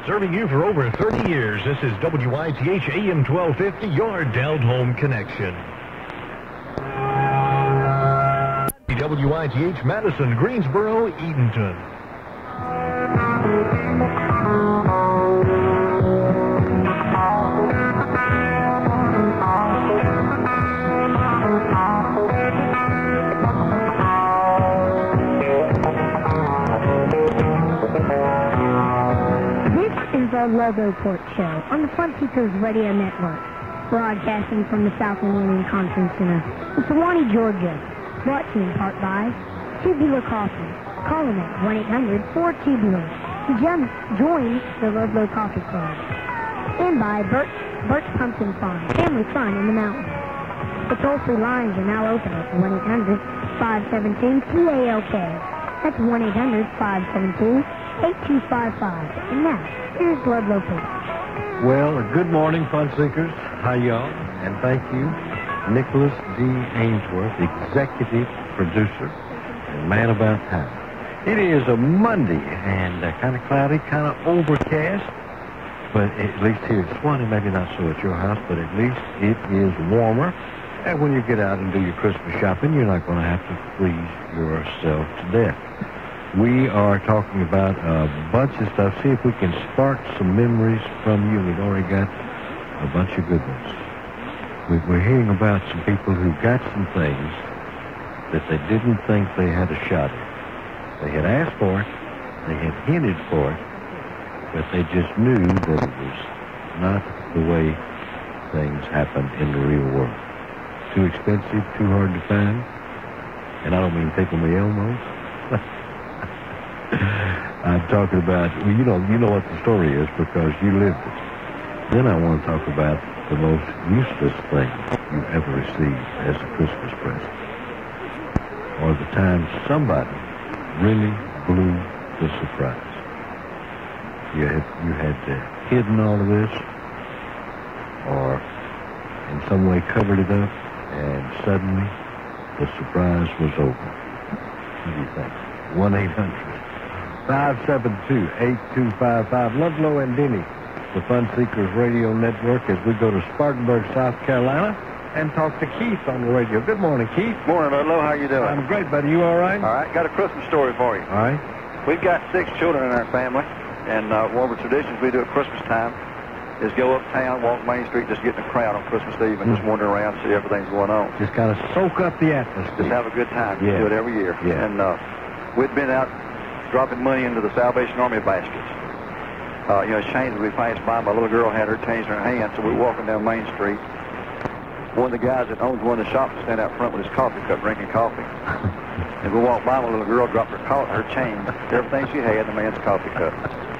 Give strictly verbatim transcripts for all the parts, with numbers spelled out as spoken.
Serving you for over thirty years, this is W I T H A M twelve fifty, your Delled Home Connection. W I T H Madison, Greensboro, Edenton. The Lobo Port Show on the Fun Seekers Radio Network, broadcasting from the Southland Union Conference Center in Sewanee, Georgia. Brought to you in part by Tubular Coffee. Call them at one eight hundred four tubular to join the Ludlow Coffee Club. And by Burt, Burt's Pumpkin Farm, family fun in the mountains. The toll-free lines are now open at one eight hundred five seven two T A L K. That's one eight hundred five seven two eight two five five. And now, here's Ludlow Port. Well, good morning, Fun Seekers. Hi, y'all. And thank you, Nicholas D. Ainsworth, executive producer and man about town. It is a Monday and uh, kind of cloudy, kind of overcast. But at least here at Sewanee, maybe not so at your house, but at least it is warmer. And when you get out and do your Christmas shopping, you're not going to have to freeze yourself to death. We are talking about a bunch of stuff. See if we can spark some memories from you. We've already got a bunch of good ones. We're hearing about some people who got some things that they didn't think they had a shot at. They had asked for it, they had hinted for it, but they just knew that it was not the way things happen in the real world. Too expensive, too hard to find. And I don't mean tickle me Elmos. I'm talking about, well, you know, you know what the story is because you lived it. Then I want to talk about the most useless thing you ever received as a Christmas present. Or the time somebody really blew the surprise. You had, you had uh, hidden all of this or in some way covered it up and suddenly the surprise was over. What do you think? one eight hundred five seven two eight two five five. Ludlow and Denny, the Fun Seekers Radio Network, as we go to Spartanburg, South Carolina, and talk to Keith on the radio. Good morning, Keith. Morning, Ludlow. How you doing? I'm great, buddy. You all right? All right. Got a Christmas story for you. All right. We've got six children in our family, and uh, one of the traditions we do at Christmas time is go uptown, walk Main Street, just get in a crowd on Christmas Eve and mm. just wander around and see everything's going on. Just kind of soak up the atmosphere. Just have a good time. Yeah. We do it every year. Yeah. And uh, we'd been out dropping money into the Salvation Army baskets. Uh, you know, chains would be passed by. My little girl had her chains in her hand, so we were walking down Main Street. One of the guys that owns one of the shops was standing out front with his coffee cup, drinking coffee. And we walked by, my little girl dropped her, co- her chain, everything she had, in the man's coffee cup.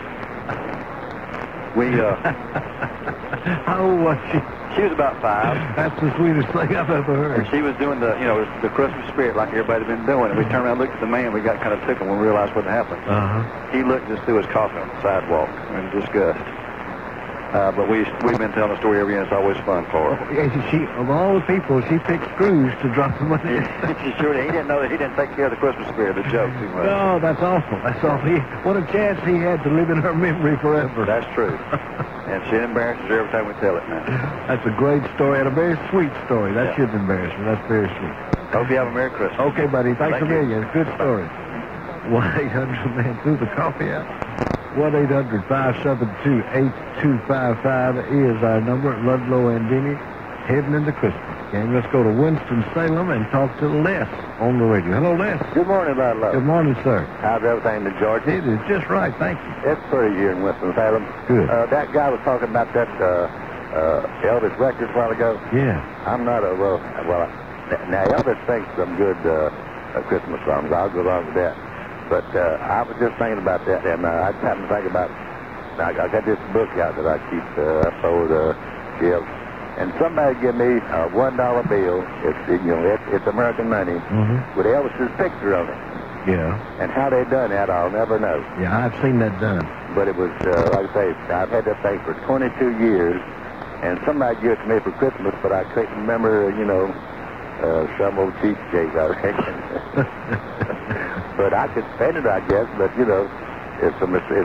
We, uh... How old was she? She was about five. That's the sweetest thing I've ever heard. And she was doing the, you know, the Christmas spirit like everybody had been doing. And we turned around and looked at the man. We got kind of tickled when we realized what had happened. Uh-huh. He looked just through his coffee on the sidewalk in disgust. Uh, but we, we've been telling the story every year, and it's always fun for her. Yeah, she, of all the people, she picked screws to drop the money. She sure did. He didn't know that he didn't take care of the Christmas spirit, the joke too much. No, that's awful. That's awful. He, what a chance he had to live in her memory forever. That's true. And she embarrasses her every time we tell it now. That's a great story and a very sweet story. That yeah. should embarrass me. That's very sweet. Hope you have a Merry Christmas. Okay, buddy. Thanks Thank a million. Good story. one eight hundred man threw the coffee out. one eight hundred five seven two eight two five five is our number. Ludlow and Denny heading into Christmas. And let's go to Winston-Salem and talk to Les on the radio. Hello, Les. Good morning, Ludlow. Good morning, sir. How's everything in Georgia? It is just right. Thank you. It's pretty here in Winston-Salem. Good. Uh, that guy was talking about that uh, uh, Elvis record a while ago. Yeah. I'm not a, well, well now Elvis sings some good uh, uh, Christmas songs. I'll go along with that. But uh, I was just thinking about that, and uh, I just happened to think about, I, I got this book out that I keep uh, up over the shelf, and somebody give me a one dollar bill. It's, you know, it, it's American money, mm-hmm. with Elvis's picture on it. Yeah. And how they done that, I'll never know. Yeah, I've seen that done. But it was, uh, like I say, I've had that thing for twenty-two years, and somebody gave it to me for Christmas, but I couldn't remember, you know, uh, some old cheapskate, I reckon. But I could spend it, I guess. But you know, it's a, it's, it's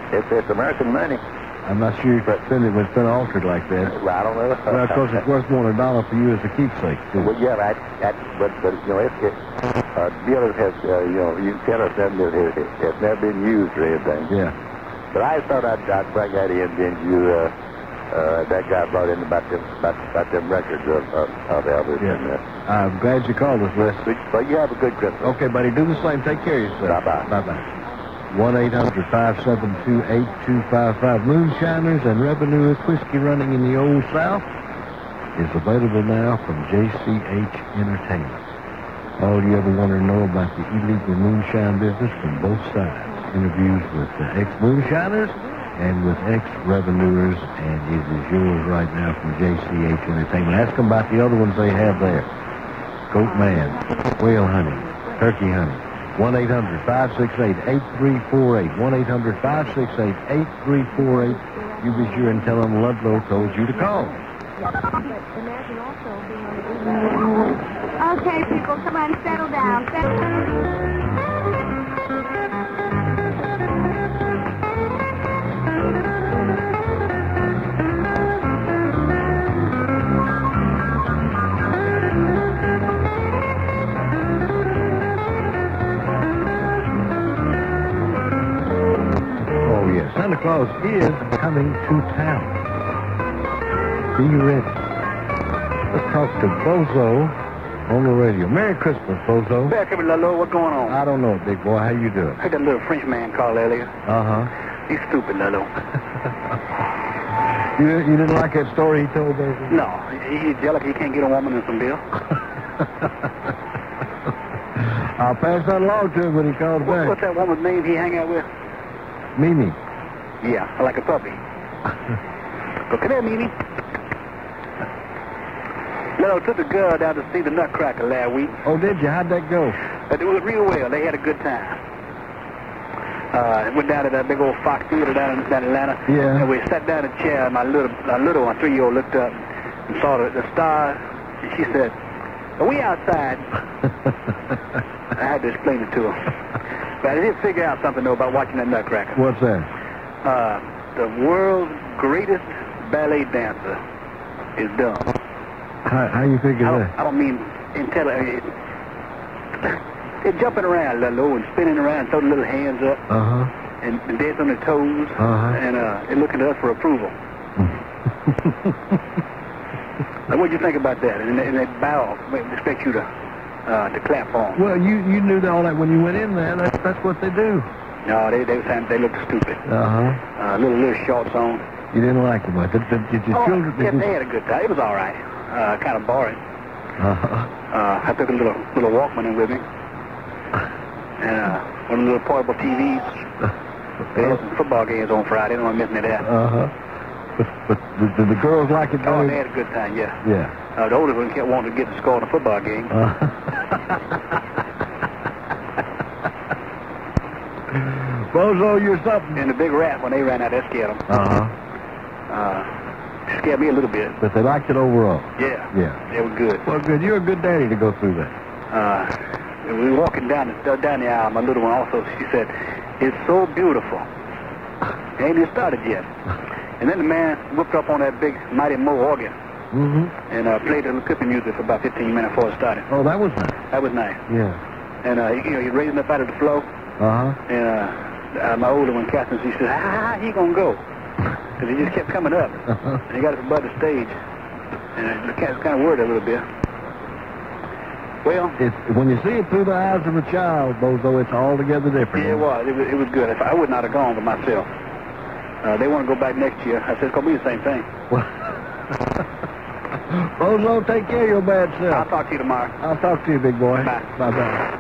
It's, it's American money. I'm not sure if it's been, it's been altered like that. Well, I don't know. Well, of course, it's worth more than a dollar for you as a keepsake, too. Well, yeah, I, I, but, but, you know, it, it, uh, dealer has, uh, you know, you tell us that it, it, it's never been used or anything. Yeah. But I thought I'd, I'd bring that in, then you, uh, uh, that guy brought in about them, about, about them records of, of, of Elvis. Yeah. And, uh, I'm glad you called us, Wes. but you have a good Christmas. Okay, buddy, do the same. Take care of yourself. Bye-bye. Bye-bye. one eight hundred five seven two eight two five five. Moonshiners and Revenue Whiskey running in the Old South is available now from J C H Entertainment. All you ever want to know about the illegal moonshine business from both sides. Interviews with uh, ex-moonshiners and with ex-revenuers, and it is yours right now from J C H Entertainment. Ask them about the other ones they have there. Goat Man, Whale Hunting, Turkey Hunting. one eight hundred five six eight eight three four eight. one eight hundred five six eight eight three four eight. You be sure and tell them Ludlow told you to call. Okay, people, come on, settle down. Settle Santa Claus is coming to town. Be ready. Let's talk to Bozo on the radio. Merry Christmas, Bozo. Back up, Lalo. What's going on? I don't know, big boy. How you doing? I heard that little French man call earlier. Uh-huh. He's stupid, Lalo. you, you didn't like that story he told, Bozo? No. He's jealous he can't get a woman in some bill. I'll pass that along to him when he calls What, back. what's that woman's name he hang out with? Mimi. Yeah, like a puppy. Go, come here, Mimi. Lalo took the girl down to see the Nutcracker last week. Oh, did you? How'd that go? But it was real well. They had a good time. Uh, went down to that big old Fox Theater down in, down in Atlanta. Yeah. And we sat down in a chair, and my little, my little one, three-year-old, looked up and saw the, the stars. And she said, "Are we outside?" I had to explain it to her. But I did figure out something, though, about watching that Nutcracker. What's that? Uh, the world's greatest ballet dancer is dumb. How, how you figure I don't, that? I don't mean intelligent. They're jumping around, Lalo, and spinning around, throwing little hands up, Uh-huh. and, and dancing on their toes, Uh-huh. and uh, they're looking to us for approval. Now, what do you think about that? And, and they bow, they expect you to uh, to clap for them. Well, you, you knew all that when you went in there. That's, that's what they do. No, they they, was, they looked stupid. Uh-huh. Uh, little little shorts on. You didn't like them. Did, did, did your Oh, children... yeah, Did they you... had a good time. It was all right. Uh, kind of boring. Uh-huh. Uh, I took a little little Walkman in with me, and uh, one of the little portable T Vs. They had some football games on Friday. I don't want to miss any of that. Uh-huh. But, but did, did the girls like it? Oh, better? they had a good time. Yeah. Yeah. Uh, the oldest one kept wanting to get the score in a football game. Uh, Bozo, you're something. And the big rat, when they ran out, that scared them. Uh-huh. Uh, scared me a little bit. But they liked it overall. Yeah. Yeah. They were good. Well, good. You're a good daddy to go through that. Uh, and we were walking down the, down the aisle. My little one also, she said, "It's so beautiful." Ain't even started yet. And then the man whipped up on that big Mighty Mo organ Mm-hmm. and uh, played a little Clipping music for about fifteen minutes before it started. Oh, that was nice. That was nice. Yeah. And uh, he, you know, he raised him up out of the floor. Uh-huh. And uh, uh, my older one, Catherine, she said, "How he gonna go?" Because he just kept coming up. Uh-huh. And he got up above the stage. And I was kind of worried a little bit. Well, It's, when you see it through the eyes of a child, Bozo, it's altogether different. yeah, it was. It was, it was good. If I would not have gone by myself. Uh, they want to go back next year. I said, it's going to be the same thing. Bozo, take care of your bad I'll self. talk to you tomorrow. I'll talk to you, big boy. Bye. Bye-bye.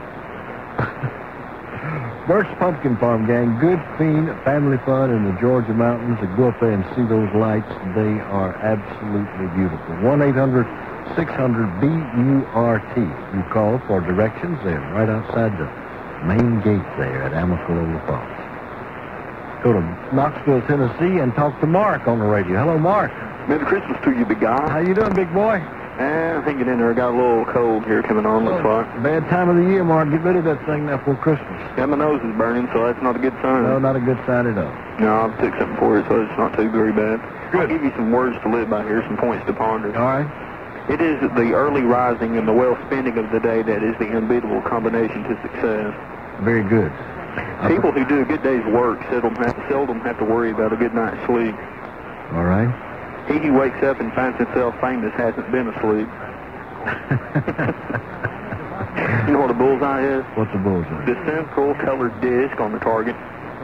Burt's Pumpkin Farm Gang, good fiend, family fun in the Georgia mountains. To go up there and see those lights, they are absolutely beautiful. one eight hundred six hundred B U R T. You call for directions. They're right outside the main gate there at Amicalola Falls. Go to Knoxville, Tennessee, and talk to Mark on the radio. Hello, Mark. Merry Christmas to you, big guy. How you doing, big boy? Eh, I think it in there. Got a little cold here coming on, looks like. Bad time of the year, Mark. Get rid of that thing now before Christmas. Yeah, my nose is burning, so that's not a good sign. No, not a good sign at all. No, I've took something for it, so it's not too very bad. Good. I'll give you some words to live by here, some points to ponder. All right. It is the early rising and the well spending of the day that is the unbeatable combination to success. Very good. People who do a good day's work seldom have, seldom have to worry about a good night's sleep. All right. He who wakes up and finds himself famous hasn't been asleep. You know what a bullseye is? What's a bullseye? The central colored disc on the target.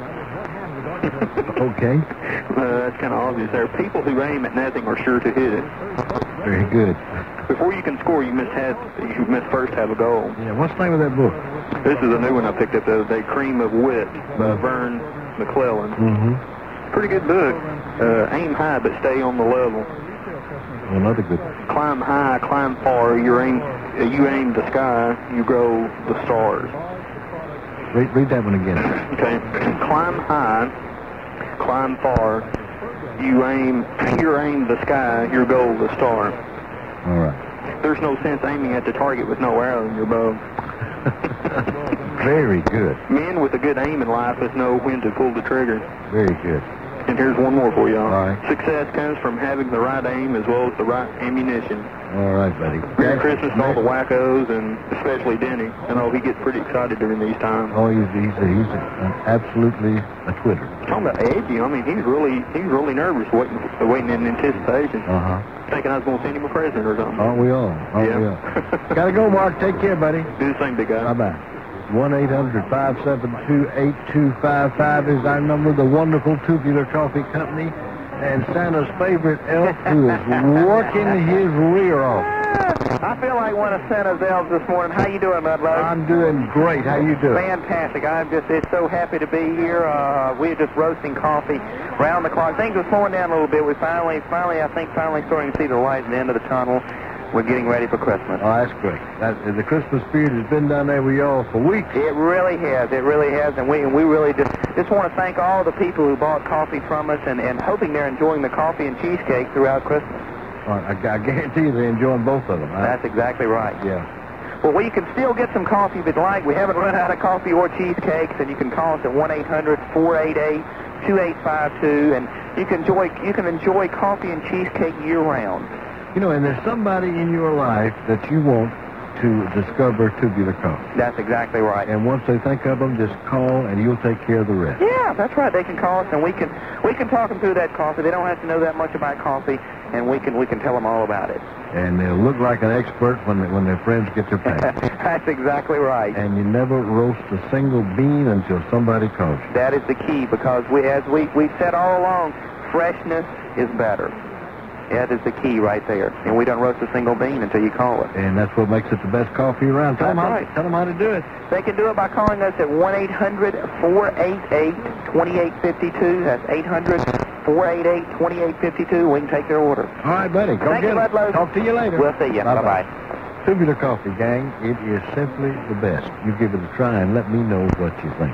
Okay. Uh, that's kind of obvious there. People who aim at nothing are sure to hit it. Very good. Before you can score, you must have you must first have a goal. Yeah. What's the name of that book? This is a new one I picked up the other day, Cream of Wit by Vern McClellan. Mm-hmm. Pretty good book. Uh, aim high, but stay on the level. Another good. Climb high, climb far. You aim, uh, you aim the sky. You grow the stars. Read, read that one again. Okay. Climb high, climb far. You aim, you aim the sky. Your goal the star. All right. There's no sense aiming at the target with no arrow in your bow. Very good. Men with a good aim in life must know when to pull the trigger. Very good. And here's one more for y'all. All right. Success comes from having the right aim as well as the right ammunition. All right, buddy. Merry Christmas to all the wackos, and especially Denny. I know he gets pretty excited during these times. Oh, he's he's, a, he's a, an absolutely a twitter. Talking about edgy, I mean, he's really he's really nervous, waiting waiting in anticipation. Uh huh. Thinking I was going to send him a present or something. Aren't we all? Aren't Yeah. we all? Gotta go, Mark. Take care, buddy. Do the same, big guy. Bye bye. one eight hundred five seven two eight two five five is our number. The wonderful Tubular Coffee Company. And Santa's favorite elf who is working his rear off. I feel like one of Santa's elves this morning. How you doing, Ludlow? I'm doing great. How you doing? Fantastic. I'm just it's so happy to be here. Uh, we're just roasting coffee round the clock. Things are slowing down a little bit. We finally, finally, I think, finally starting to see the light at the end of the tunnel. We're getting ready for Christmas. Oh, that's great. That, the Christmas spirit has been down there with y'all for weeks. It really has. It really has. And we we really just just want to thank all the people who bought coffee from us and, and hoping they're enjoying the coffee and cheesecake throughout Christmas. All right, I, I guarantee you they're enjoying both of them. Huh? That's exactly right. Yeah. Well, we can still get some coffee if you'd like. We haven't run out of coffee or cheesecakes, and you can call us at one eight hundred four eight eight two eight five two, and you can enjoy you can enjoy coffee and cheesecake year-round. You know, and there's somebody in your life that you want to discover Tubular Coffee. That's exactly right. And once they think of them, just call, and you'll take care of the rest. Yeah, that's right. They can call us, and we can we can talk them through that coffee. They don't have to know that much about coffee, and we can we can tell them all about it. And they'll look like an expert when they, when their friends get their package. That's exactly right. And you never roast a single bean until somebody calls you. That is the key, because we, as we we've said all along, freshness is better. That is the key right there. And we don't roast a single bean until you call us. And that's what makes it the best coffee around. Tell, That's them how, right. tell them how to do it. They can do it by calling us at one eight hundred four eight eight two eight five two. That's eight hundred four eight eight two eight five two. We can take their order. All right, buddy. Go Thank get you, it. Ludlow. Talk to you later. We'll see you. Bye-bye. Bye-bye. Tubular Coffee, gang. It is simply the best. You give it a try and let me know what you think.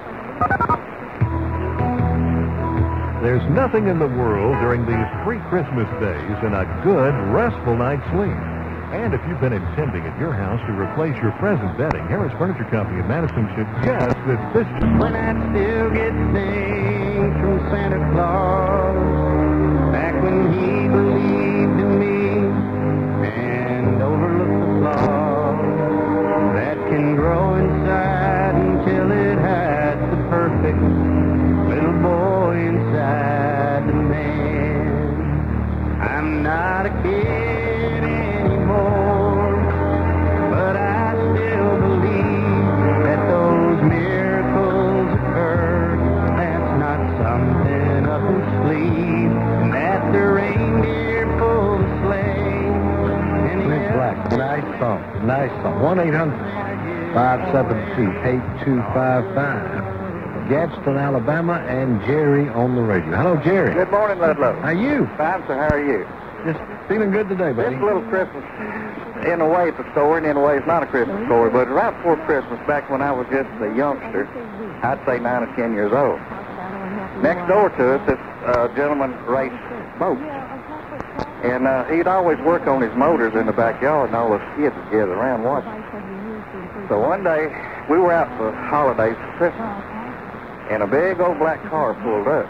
There's nothing in the world during these pre-Christmas days than a good, restful night's sleep. And if you've been intending at your house to replace your present bedding, Harris Furniture Company of Madison suggests that this... When I still get things from Santa Claus, back when he believed in me and overlooked the flaws that can grow inside until it has the perfect little boy inside the man. I'm not a kid anymore, but I still believe that those miracles occur. That's not something up his sleeve, and that the reindeer pull the sleigh. And Clint Black. Nice song. Nice song. one eight hundred five seven two eight two five five. Gadsden, Alabama, and Jerry on the radio. Hello, Jerry. Good morning, Ludlow. How are you? Fine, sir. How are you? Just feeling good today, buddy. This little Christmas, in a way, it's a story, and in a way, it's not a Christmas story. But right before Christmas, back when I was just a youngster, I'd say nine or ten years old. Next door to us, this uh, gentleman raced boats. And uh, he'd always work on his motors in the backyard, and all his kids would gather around watching. So one day, we were out for holidays for Christmas, and a big old black car pulled up.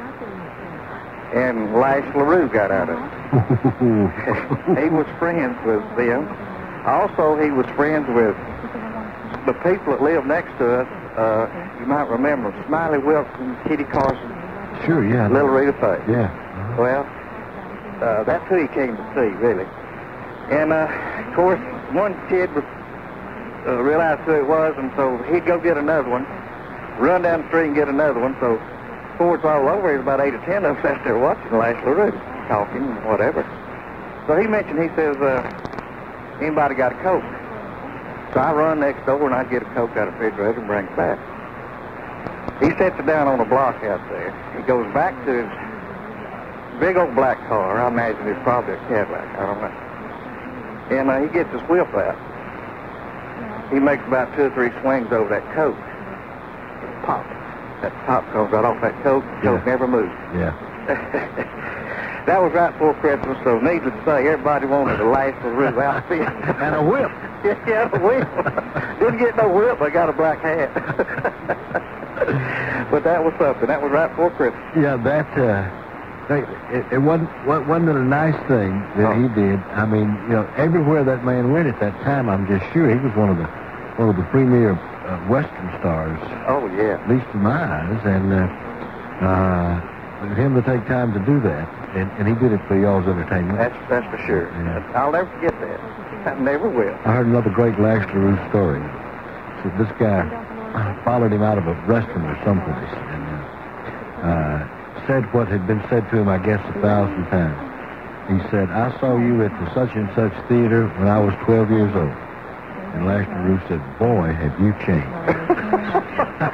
And Lash LaRue got out of it. He was friends with them. Also, he was friends with the people that lived next to us. Uh, you might remember Smiley Wilson, Kitty Carson, Sure, yeah. Little Rita Faye. Yeah. Uh-huh. Well, uh, that's who he came to see, really. And, uh, of course, one kid was, uh, realized who it was, and so he'd go get another one, run down the street and get another one. So before it's all over, there's about eight or ten of us out there watching Lash LaRue, talking and whatever. So he mentioned, he says, uh, anybody got a Coke? So I run next door, and I'd get a Coke out of the refrigerator and bring it back. He sets it down on a block out there. He goes back to his big old black car. I imagine it's probably a Cadillac. I don't know. And uh, he gets his whip out. He makes about two or three swings over that Coke. Pop. That pop comes right off that Coke. Coke Yeah. never moves. Yeah. That was right before Christmas, so needless to say, everybody wanted a Lash LaRue outfit. And a whip. Yeah, a whip. Didn't get no whip, I got a black hat. But that was something. That was right before Christmas. Yeah, that, uh, it, it wasn't, wasn't it a nice thing that Oh. he did? I mean, you know, everywhere that man went at that time, I'm just sure he was one of the, one of the premier uh, Western stars, Oh, yeah. at least in my eyes, and, uh, uh, for him to take time to do that, and, and he did it for y'all's entertainment. That's, that's for sure. Yeah. I'll never forget that. I never will. I heard another great Lash LaRue story. So this guy followed him out of a restaurant or someplace and uh, uh, said what had been said to him, I guess, a thousand times. He said, I saw you at the such and such theater when I was twelve years old. And Lash LaRue said, boy, have you changed.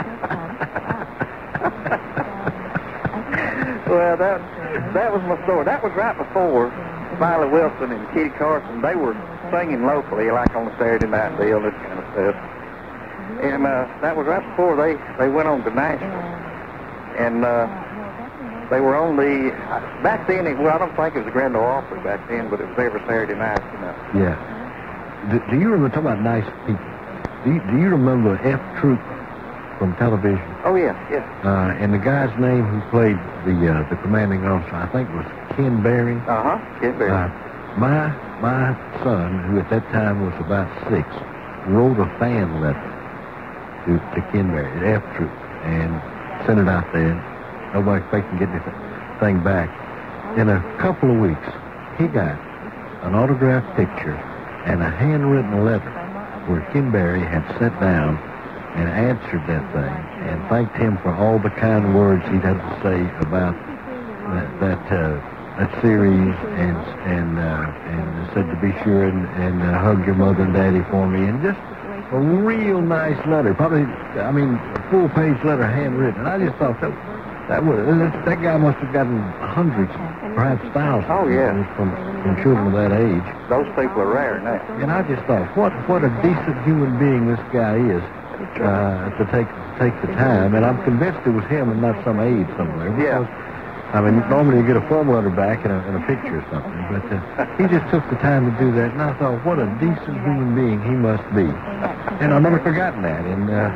Well, that that was my story. That was right before Smiley Wilson and Kitty Carson. They were singing locally, like on the Saturday night deal, this kind of stuff. And uh, that was right before they, they went on to Nashville. And uh, they were on the, back then, it, well, I don't think it was the Grand Ole Opry back then, but it was every Saturday night, you know. Yeah. Do, do you remember, talking about nice people, do you, do you remember F. Troop from television? Oh, yeah, yeah. Uh, and the guy's name who played the uh, the commanding officer, I think, was Ken Berry. Uh-huh, Ken Berry. Uh, my my son, who at that time was about six, wrote a fan letter to, to Ken Berry at F Troop and sent it out there. Nobody expected to get anything back. In a couple of weeks, he got an autographed picture and a handwritten letter where Ken Berry had sat down and answered that thing and thanked him for all the kind words he'd had to say about that that, uh, that series, and and uh, and said to be sure and, and uh, hug your mother and daddy for me, and just a real nice letter. Probably, I mean, a full page letter, handwritten. And I just thought that that was that, that guy must have gotten hundreds, perhaps thousands. Oh, yeah. from from children of that age. Those people are rare now. And I just thought, what what a decent human being this guy is. Uh, to take take the time, and I'm convinced it was him and not some aide somewhere. Yeah. Because, I mean, normally you get a form letter back and a, and a picture or something, but uh, he just took the time to do that, and I thought, what a decent human being he must be. And I've never forgotten that. And uh,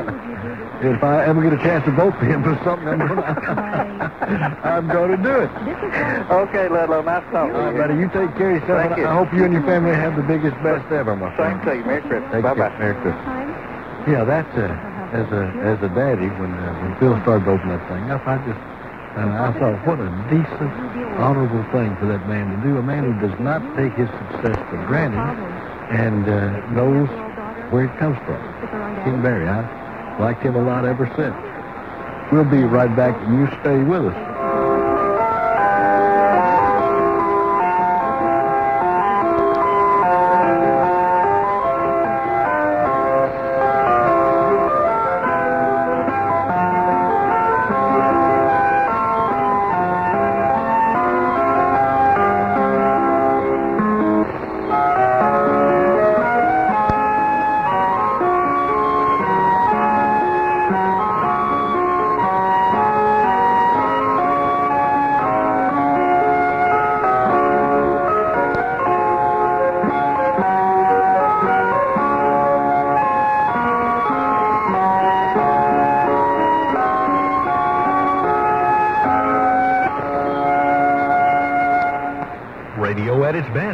if I ever get a chance to vote for him for something, I'm gonna, I'm going to do it. Okay, Ludlow, nice talking All right, to you. buddy, you take care of yourself. Thank and you. I hope you and your family have the biggest, best ever, my Same friend. to you. Merry Christmas. Take Bye-bye. care. Merry Christmas. Yeah, that's uh, as a as a daddy, when uh, when Phil started opening that thing up, I just uh, I thought, what a decent, honorable thing for that man to do. A man who does not take his success for granted and uh, knows where it comes from. Ken Berry, I liked him a lot ever since. We'll be right back, and you stay with us.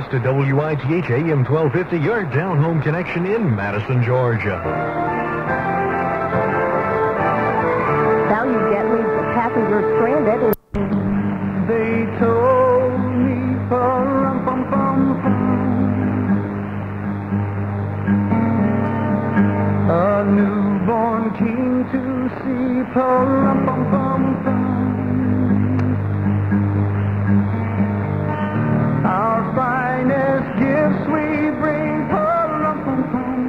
to W I T H A M twelve fifty, your down home connection in Madison, Georgia. Value Jet leaves the passenger stranded. They told me, pum pum pum pum, a newborn king to see, pum pum pum pum. Our finest gifts we bring, pum pum pum,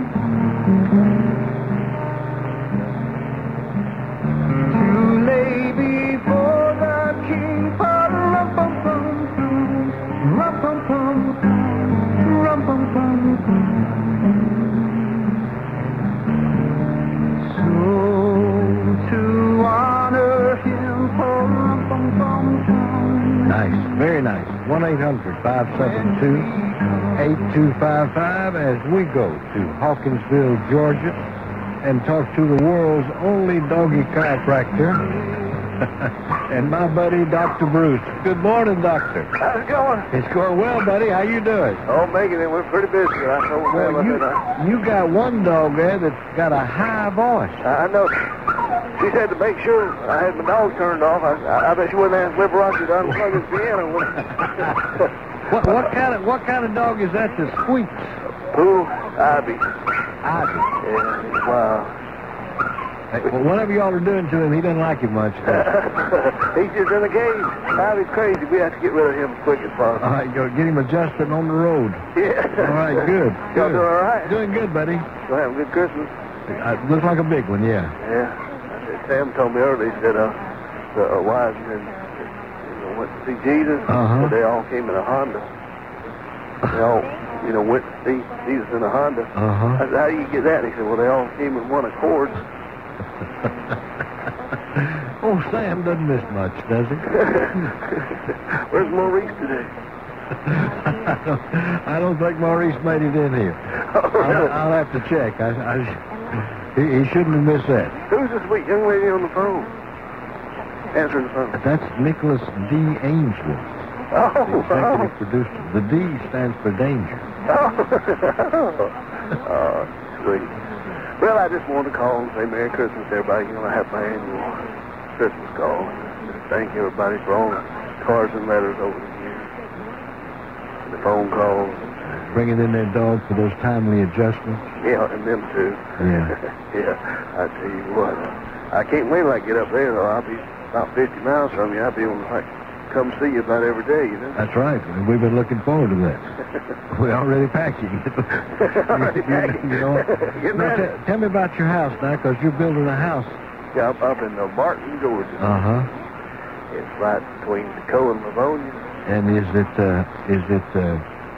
to lay before the king, pum pum pum pum, pum pum pum, pum pum pum. So to honor him, pum pum pum pum. Nice, very nice. one eight hundred five seven two eight two five five as we go to Hawkinsville, Georgia, and talk to the world's only doggy chiropractor and my buddy, Doctor Bruce. Good morning, Doctor. How's it going? It's going well, buddy. How you doing? Oh, making it. We're pretty busy. I know. Well, you, you got one dog there that's got a high voice. I know. She said to make sure I had my dog turned off. I, I, I bet she wouldn't ask Liberace to unplug his piano. What, what kind of what kind of dog is that that squeaks? Pooh, Ivy. Ivy. Yeah, wow. Hey, well, whatever y'all are doing to him, he doesn't like it much. He's just in a cage. Ivy's crazy. We have to get rid of him as quick as possible. All right, go get him adjusted on the road. Yeah. All right, good. Y'all good. doing all right? Doing good, buddy. So have a good Christmas. Uh, looks like a big one, yeah. Yeah. Sam told me earlier, he said, uh, the uh, wise men you know, went to see Jesus. Uh-huh. So they all came in a Honda. They all, you know, went to see Jesus in a Honda. Uh-huh. I said, how do you get that? He said, well, they all came in one accord. Oh, Sam doesn't miss much, does he? Where's Maurice today? I, don't, I don't think Maurice made it in here. Oh, really? I'll, I'll have to check. I, I, he, he shouldn't have missed that. Who's this sweet young lady on the phone? Answering the phone. That's Nicholas D. Ainsworth, Oh, the executive oh. producer. The D stands for danger. Oh. Oh, sweet. Well, I just wanted to call and say Merry Christmas to everybody. You know, I have my annual Christmas call. Just thank everybody for all the cards and letters over the years. And the phone calls. Bringing in their dog for those timely adjustments. Yeah, and them too. Yeah. Yeah, I tell you what. I can't wait till I get up there, though. I'll be about fifty miles from you. I'll be on, like, come see you about every day, you know? That's right. And we've been looking forward to that. We're already packing. Already packing. You know, Get now, ready. t- tell me about your house now, because you're building a house. Yeah, up, up in uh, Martin, Georgia. Uh-huh. It's right between Tacoma and Livonia. And is it, uh, is it, uh,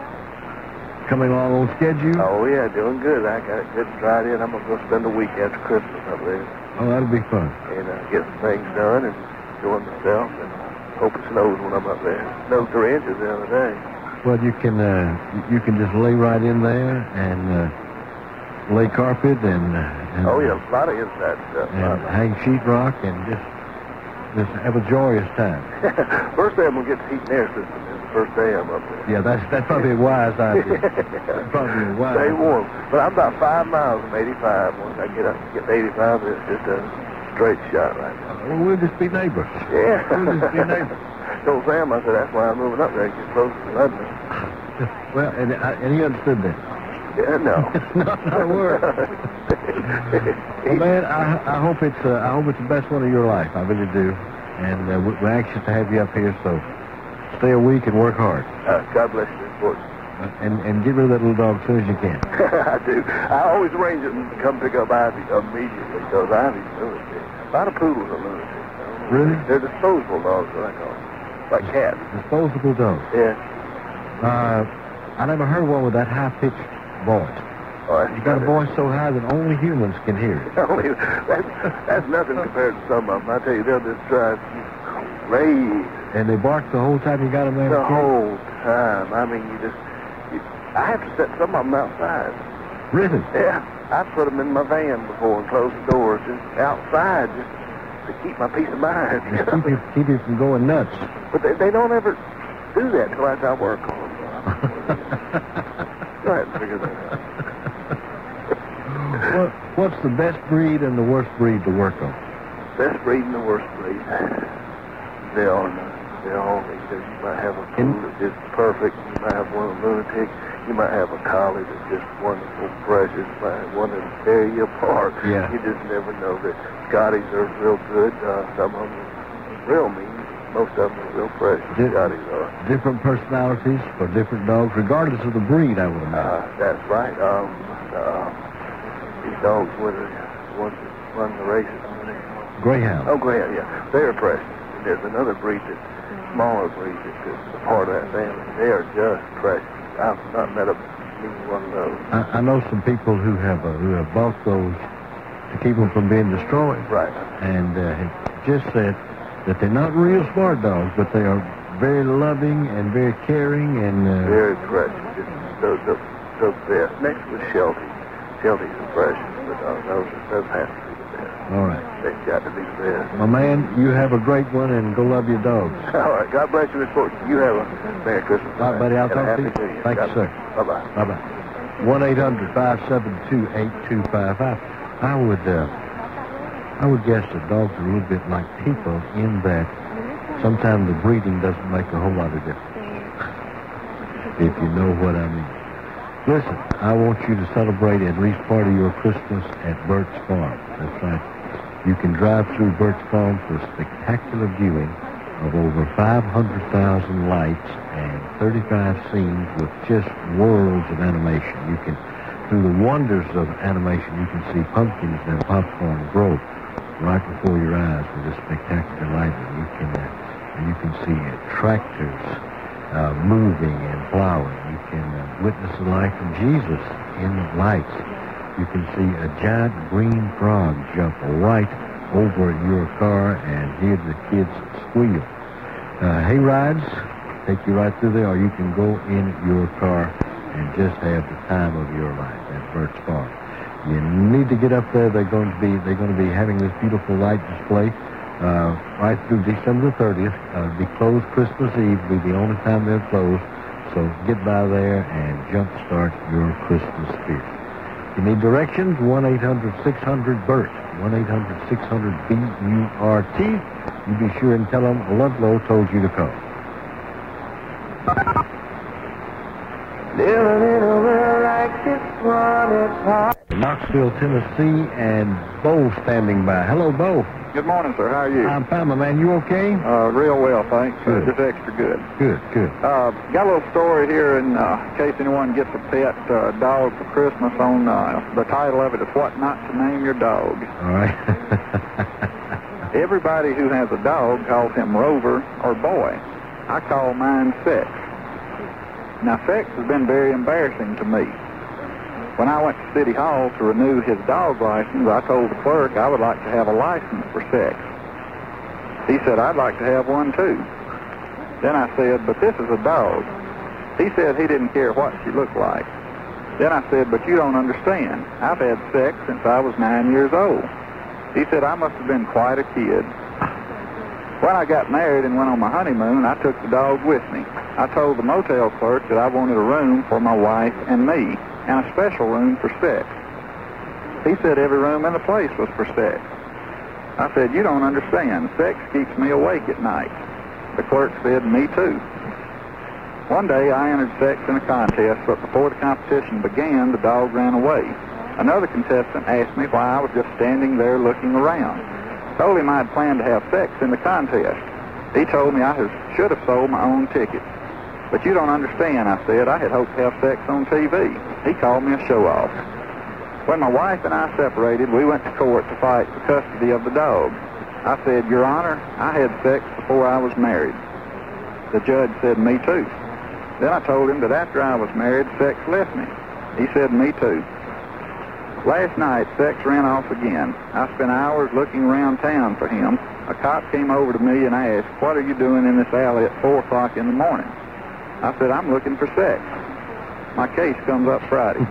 coming along on schedule? Oh, yeah, doing good. I got it good and dried in. I'm going to go spend a week after Christmas up there Oh, that'll be fun. and uh, get some things done and enjoy myself. And hope it snows when I'm up there. It snowed three inches the other day. Well, you can, uh, you can just lay right in there and, uh, lay carpet and, uh, and Oh, yeah, a lot of inside stuff. and hang sheetrock and just, just have a joyous time. First day I'm going to get the heat and air system. It's the first day I'm up there. Yeah, that's that's probably a wise idea. That's probably a wise. Stay warm. But I'm about five miles from eighty-five. Once I get up, get to eighty-five, it's just a straight shot right now. Well, we'll just be neighbors. Yeah. We'll just be neighbors. Told Sam, I said, that's why I'm moving up there, get closer to London. Well, and, uh, and he understood that. Yeah, no. not, not a word. Well, man, I, I hope it's uh, I hope it's the best one of your life. I really do. And uh, we're anxious to have you up here, so stay a week and work hard. Uh, God bless you, of course. Uh, and, and get rid of that little dog as soon as you can. I do. I always arrange it and come pick up Ivy immediately, because Ivy's a lunatic. A lot of poodles are lunatics. Really? They're disposable dogs, what I call them. Like cats. Disposable dog. Yeah. Uh, I never heard one with that high-pitched voice. Oh, that's You got a voice so high that only humans can hear it. Only, that's, that's nothing compared to some of them. I tell you, they'll just drive you crazy And they bark the whole time you got them there? the whole time. I mean, you just... You, I have to set some of them outside. Really? Yeah. I put them in my van before and close the doors just outside just to keep my peace of mind. Just keep you, keep you from going nuts. But they, they don't ever do that till after I work on them. I had to figure that out. What, what's the best breed and the worst breed to work on? Best breed and the worst breed. They all, they all, you might have a poodle that's just perfect. You might have one lunatic. You might have a collie that's just wonderful, precious. You might have one that'll tear you apart. Yeah. You just never know that. Scotties are real good. Uh, some of them are real mean. Most of them are real precious. Di- Scotties are. Different personalities for different dogs, regardless of the breed, I would imagine. Uh, that's right. Um, uh, these dogs, what are the ones that run the races? Greyhound. Oh, Greyhound, yeah. They're precious. There's another breed that, smaller breed that's a part of that family. They are just precious. I've not met a mean one of those. I, I know some people who have uh, who have bought those to keep them from being destroyed. Right. And uh, have just said that they're not real smart dogs, but they are very loving and very caring and... Uh, very precious. Just the, the, the best. Next was Sheltie. Shelties are precious, but uh, those, those have to be the best. All right. They've got to be the best. My man, you have a great one, and go love your dogs. All right. God bless you, Mister Fortune. You have a Merry Christmas. All right, buddy. I'll and a talk to Happy you. New Year. Thank God you, sir. Bye-bye. Bye-bye. one eight hundred five seven two eight two five five. I would, uh, I would guess that dogs are a little bit like people in that sometimes the breeding doesn't make a whole lot of difference. If you know what I mean. Listen, I want you to celebrate at least part of your Christmas at Burt's Farm. That's right. You can drive through Burt's Farm for a spectacular viewing of over five hundred thousand lights and thirty-five scenes with just worlds of animation. You can, through the wonders of animation, you can see pumpkins and popcorn grow right before your eyes with this spectacular lighting. You can, uh, you can see uh, tractors uh, moving and plowing. You can uh, witness the life of Jesus in the lights. You can see a giant green frog jump right over your car and hear the kids squeal. Uh, hay rides take you right through there, or you can go in your car and just have the time of your life at Burt's Farm. You need to get up there. They're going to be they're going to be having this beautiful light display uh, right through December the thirtieth. Uh, be closed Christmas Eve. Be the only time they're closed. So get by there and jumpstart your Christmas spirit. If you need directions, one eight hundred six hundred BURT. one eight hundred six hundred B U R T. You be sure and tell them Ludlow told you to call. Living in a world like this one is hard. Knoxville, Tennessee, and Bo standing by. Hello, Bo. Good morning, sir. How are you? I'm fine, my man. You okay? Uh, real well, thanks. Good. Uh, just extra good. Good, good. Uh, got a little story here in uh, case anyone gets a pet uh, dog for Christmas. On uh, the title of it is What Not to Name Your Dog. All right. Everybody who has a dog calls him Rover or Boy. I call mine Sex. Now, Sex has been very embarrassing to me. When I went to City Hall to renew his dog license, I told the clerk I would like to have a license for Sex. He said, I'd like to have one too. Then I said, but this is a dog. He said he didn't care what she looked like. Then I said, but you don't understand. I've had sex since I was nine years old. He said, I must have been quite a kid. When I got married and went on my honeymoon, I took the dog with me. I told the motel clerk that I wanted a room for my wife and me, and a special room for Sex. He said every room in the place was for Sex. I said, you don't understand. Sex keeps me awake at night. The clerk said, me too. One day I entered Sex in a contest, but before the competition began, the dog ran away. Another contestant asked me why I was just standing there looking around. Told him I had planned to have sex in the contest. He told me I have, should have sold my own ticket. But you don't understand, I said. I had hoped to have sex on T V. He called me a show-off. When my wife and I separated, we went to court to fight for custody of the dog. I said, Your Honor, I had sex before I was married. The judge said, me too. Then I told him that after I was married, Sex left me. He said, me too. Last night, Sex ran off again. I spent hours looking around town for him. A cop came over to me and asked, what are you doing in this alley at four o'clock in the morning? I said, I'm looking for Sex. My case comes up Friday.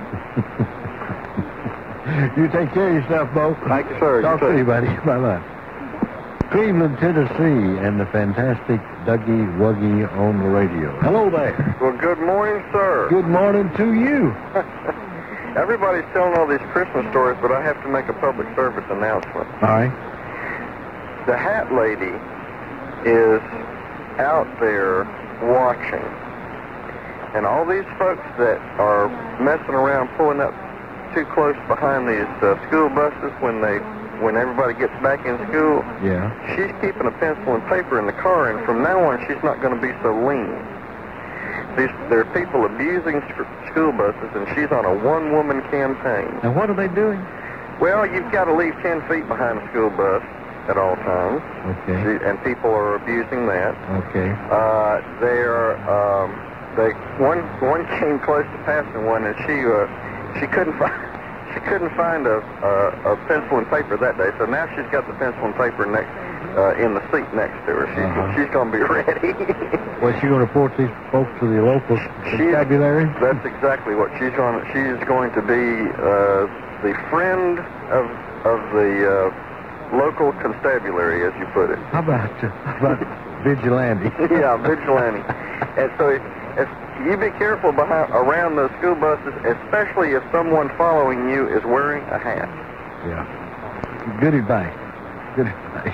You take care of yourself, Bo. Thank you, sir. Talk You to too. you, buddy. Bye-bye. Cleveland, Tennessee, and the fantastic Dougie Wuggy on the radio. Hello there. Well, good morning, sir. Good morning to you. Everybody's telling all these Christmas stories, but I have to make a public service announcement. All right. The Hat Lady is out there watching. And all these folks that are messing around, pulling up too close behind these uh, school buses when they, when everybody gets back in school, Yeah. she's keeping a pencil and paper in the car, and from now on, she's not going to be so lean. These, there are people abusing sc- school buses, and she's on a one-woman campaign. Now, what are they doing? Well, you've got to leave ten feet behind a school bus at all times, Okay. she, and people are abusing that. Okay. Uh, they are, um, they, one, one came close to passing one, and she, uh, she couldn't find, she couldn't find a, a, a pencil and paper that day, so now she's got the pencil and paper next, uh, in the seat next to her. She's, Uh-huh. she's going to be ready. Well, she going to report these folks to the local constabulary? That's exactly what she's going. She's going to be uh, the friend of of the uh, local constabulary, as you put it. How about, uh, how about vigilante? Yeah, vigilante. And so, if, if you be careful behind around those school buses, especially if someone following you is wearing a hat. Yeah. Good advice. Good advice.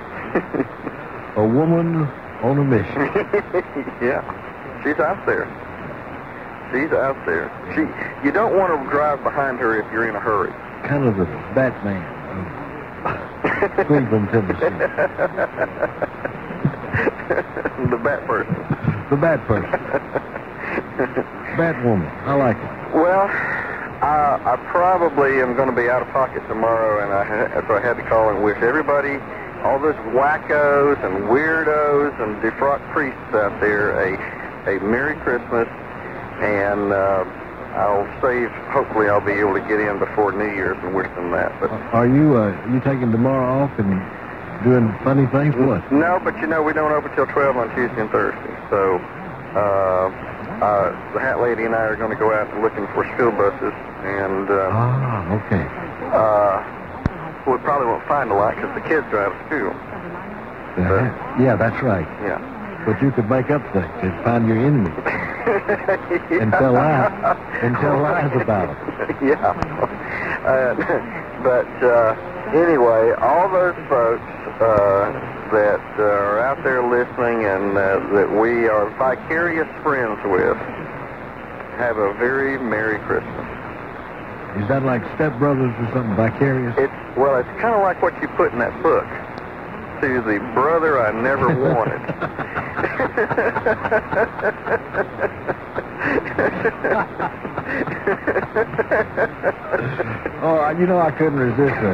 A woman on a mission. Yeah, she's out there. She's out there. She. You don't want to drive behind her if you're in a hurry. Kind of the Batman of Cleveland, Tennessee. The bat person. The Bat person. Batwoman. I like it. Well, I, I probably am going to be out of pocket tomorrow, and I ha- so I had to call and wish everybody, all those wackos and weirdos and defrocked priests out there, a a Merry Christmas, and uh, I'll save. Hopefully, I'll be able to get in before New Year's and wish them that. But Are you uh, you taking tomorrow off and doing funny things? What? no, but you know we don't open till twelve on Tuesday and Thursday, so. Uh, Uh, the Hat Lady and I are going to go out and looking for school buses, and uh, Ah, okay. uh, we probably won't find a lot because the kids drive to school. The hat- yeah, that's right. Yeah. But you could make up things and find your enemy and tell lies and tell lies about them. Yeah. Uh, but uh, anyway, all those folks uh, that uh, are out there listening and uh, that we are vicarious friends with, have a very Merry Christmas. Is that like Step Brothers or something vicarious? It's well, it's kind of like what you put in that book. To the brother I never wanted. Oh, you know I couldn't resist that.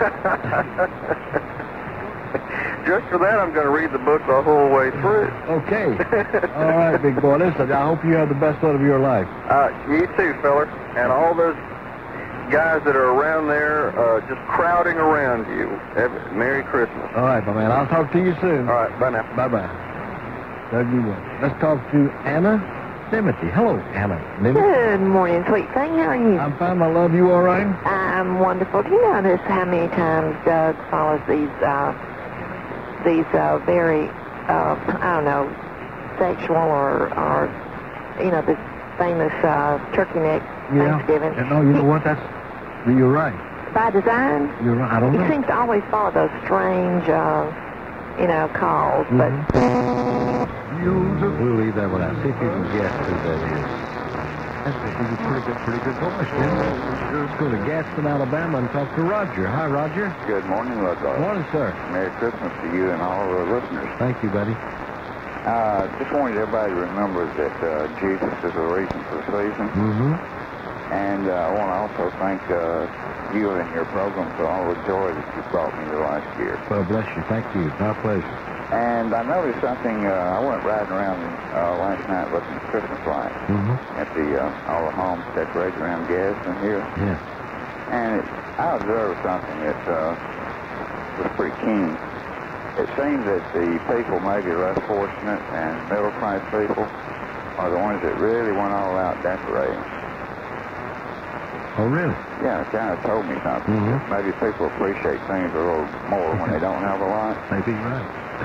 Just for that, I'm going to read the book the whole way through. Okay. All right, big boy. Listen, I hope you have the best one of your life. Uh, you too, feller. And all those guys that are around there uh, just crowding around you. Have- Merry Christmas. All right, my man. I'll talk to you soon. All right, bye now. Bye-bye. Dougie Wood. Let's talk to Anna Nimity. Hello, Anna Nimity. Good morning, sweet thing. How are you? I'm fine, my love. You all right? I'm wonderful. Do you notice how many times Doug follows these uh, these uh, very uh, I don't know sexual or or you know this famous uh, turkey neck Yeah. Thanksgiving? And no, you know what? That's you're right. By design. You're right. I don't He know. seems to always follow those strange, uh, you know, calls, but We'll leave that one out. See if you can guess who that is. That's a pretty good, pretty good question. Let's go to Gadsden, Alabama, and talk to Roger. Hi, Roger. Good morning, Loco. Morning, sir. Merry Christmas to you and all the listeners. Thank you, buddy. Uh, just wanted everybody to remember that uh, Jesus is the reason for the season. Mm-hmm. And uh, I want to also thank uh, you and your program for all the joy that you brought me the last year. Well, bless you. Thank you. My pleasure. And I noticed something. Uh, I went riding around uh, last night looking at Christmas lights Mm-hmm. at the uh, all the homes decorated around Gadsden here. Yeah. And it, I observed something that uh, was pretty keen. It seems that the people maybe less fortunate and middle-class people are the ones that really went all out decorating. Oh, really? Yeah, it kind of told me something. Mhm. Maybe people appreciate things a little more when they don't have a lot. Maybe right.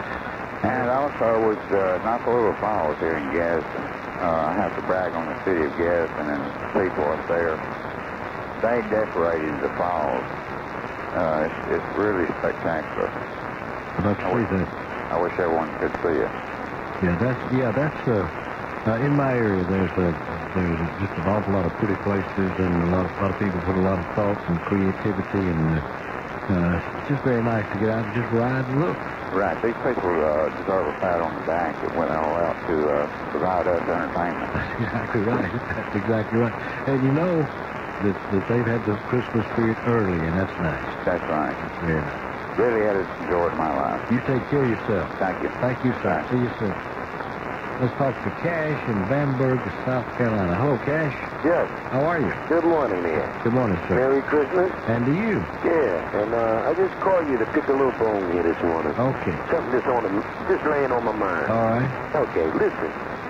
And also was uh, Nockalula Falls here in Gadsden. Uh, I have to brag on the city of Gadsden and the people up there. They decorated the falls. Uh, it's, it's really spectacular. Let's I see wish, that. I wish everyone could see it. Yeah, that's yeah, that's uh, uh, in my area. There's a there's just an awful lot of pretty places, and a lot of, a lot of people put a lot of thoughts and creativity, and uh, uh, it's just very nice to get out and just ride and look. Right. These people uh, deserve a pat on the back that went all out to uh, provide us entertainment. That's exactly right. That's exactly right. And you know that, that they've had the Christmas spirit early, and that's nice. That's right. That's very nice. Really had enjoyed my life. You take care of yourself. Thank you. Thank you, sir. See you soon. Let's talk to Cash in Bamberg, South Carolina. Hello, Cash. Yes. How are you? Good morning, Ian. Good morning, sir. Merry Christmas. And to you. Yeah, and uh, I just called you to pick a little bone here this morning. Okay. Something that's on the, just laying on my mind. All right. Okay, listen.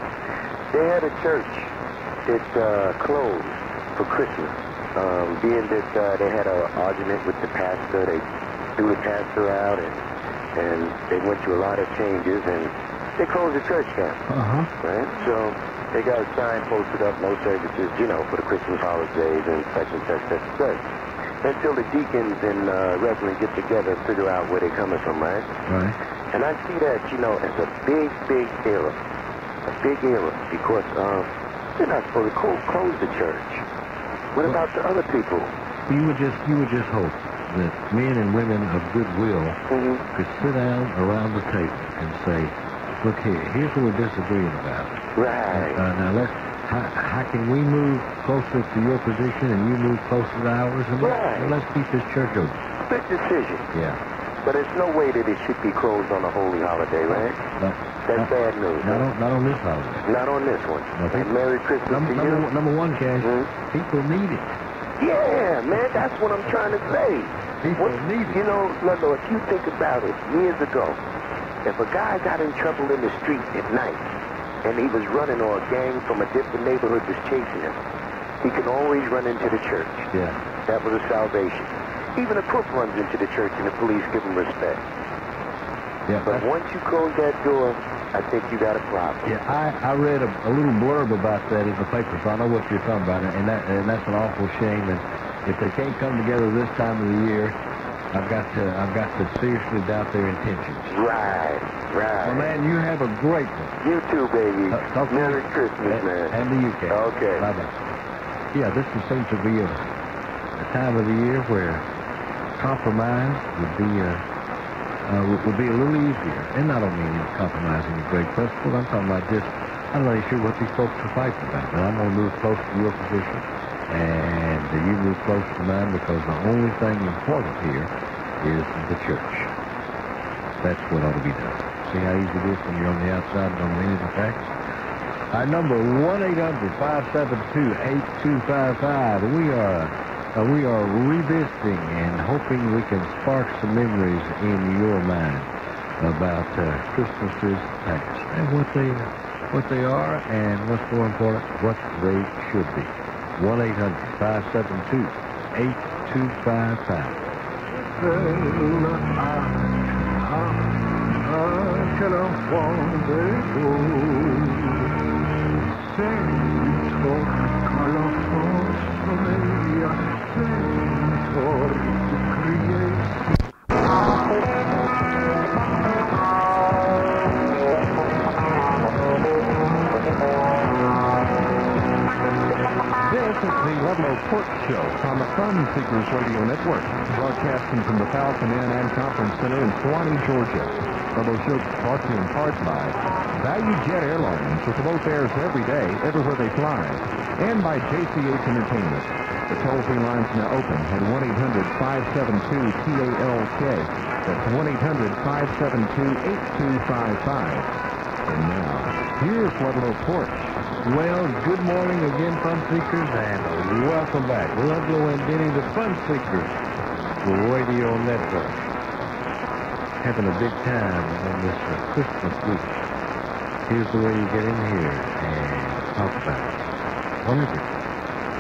They had a church that uh, closed for Christmas, um, being that uh, they had an argument with the pastor. They threw the pastor out, and and they went through a lot of changes, and they closed the church down. Uh-huh. Right? So they got a sign posted up, no services, you know, for the Christmas holidays and such and such, such and such. Until the deacons and uh, reverends get together and figure out where they're coming from, right? Right. And I see that, you know, as a big, big error. A big error, because um, they're not supposed to close, close the church. What Well, about the other people? You would just you would just hope that men and women of goodwill Mm-hmm. could sit down around the table and say, look here, here's what we're disagreeing about. Right. Uh, now let's how, how can we move closer to your position and you move closer to ours, and let's, Right. and let's keep this church open. Big decision. Yeah. But there's no way that it should be closed on a holy holiday, right? No, That's not, bad news. Not huh? on, not on this holiday. Not on this one. No, And people- Merry Christmas Number, to number, you. one- number one, Cash, Mhm. people need it. Yeah, man, that's what I'm trying to say. People What- need it. You know, Lando, if you think about it, years ago, if a guy got in trouble in the street at night, and he was running, or a gang from a different neighborhood was chasing him, he can always run into the church. Yeah. That was a salvation. Even a crook runs into the church, and the police give him respect. Yeah. But once you close that door, I think you got a problem. Yeah, I, I read a, a little blurb about that in the paper, so I know what you're talking about, and that and that's an awful shame. And if they can't come together this time of the year, I've got to I've got to seriously doubt their intentions. Right, right. Well, man, you have a great one. You too, baby. Uh, talk to Merry you. Christmas, And- man. And to you, Ken. Okay. Bye bye. Yeah, this is, seems to be a, a time of the year where compromise would be a uh, would, would be a little easier. And I don't mean compromising a great principle. I'm talking about just I'm not really sure what these folks are fighting about, but I'm going to move close to your position, and you move close to mine, because the only thing important here is the church. That's what ought to be done. See how easy it is when you're on the outside and don't know any of the facts? Our number, one eight hundred, five seven two, eight two five five. We are uh, we are revisiting and hoping we can spark some memories in your mind about uh, Christmases past and what they what they are, and what's more important, what they should be. one eight hundred, five seven two, eight two five five. This is the Ludlow Port Show on the Fun Seekers Radio Network, broadcasting from the Falcon Inn and Conference Center in Sewanee, Georgia. Ludlow Show brought to you in part by Value Jet Airlines, with the boat fares every day, everywhere they fly, and by J C H Entertainment. The toll-free line's now open at one eight hundred, five seven two, T A L K. That's one eight hundred, five seven two, eight two five five. And now, here's Ludlow Port. Well, good morning again, Fun Seekers, and welcome back. Ludlow and Denny, the Fun Seekers Radio Network. Having a big time on this uh, Christmas week. Here's the way you get in here and talk about it. Wonderful.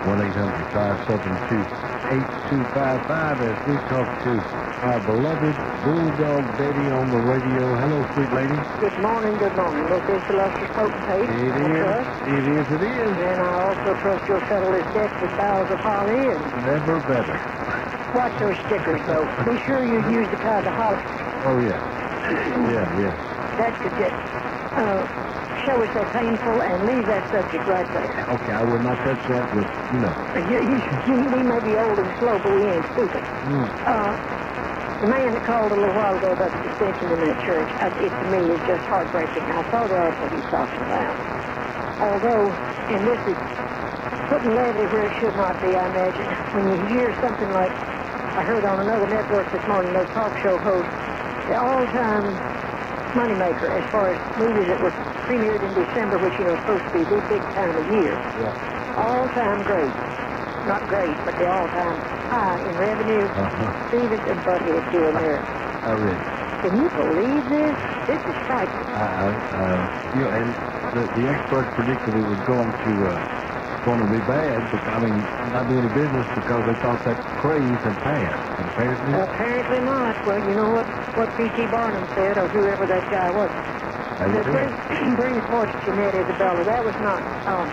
one eight hundred five seven two eight two five five as we talk to our beloved Bulldog Betty on the radio. Hello, sweet lady. Good morning, good morning. This is the lustrous potentate. It is, it is, it is. And I also trust you'll settle this debt with bowels of holly. And never better. Watch those stickers, though. Be sure you use the kind of holly. Oh, yeah. Yeah, yeah. That could just uh, show us so painful and leave that subject right there. Okay, I will not touch that with, you know. You, you, you, we may be old and slow, but we ain't stupid. Mm. Uh, the man that called a little while ago about the dissension in that church, uh, it to me is just heartbreaking. I saw the article he's talking about. Although, and this is putting levity where it should not be, I imagine. When you hear something like, I heard on another network this morning, no talk show host, the all-time moneymaker as far as movies that were premiered in December, which, you know, is supposed to be the big time of year. Yeah. All-time great. Not great, but the all-time high in revenue. Uh-huh. Stevens and Butthead doing there. I read. Can you believe this? This is frightening. Uh, uh, you know, and the, the experts predicted it was going to uh, going to be bad. Because, I mean, not doing any business because they thought that craze had passed. And apparently, apparently not. Well, you know what what P T Barnum said, or whoever that guy was. The bring, bring forth Jeanette Isabella. That was not. Um,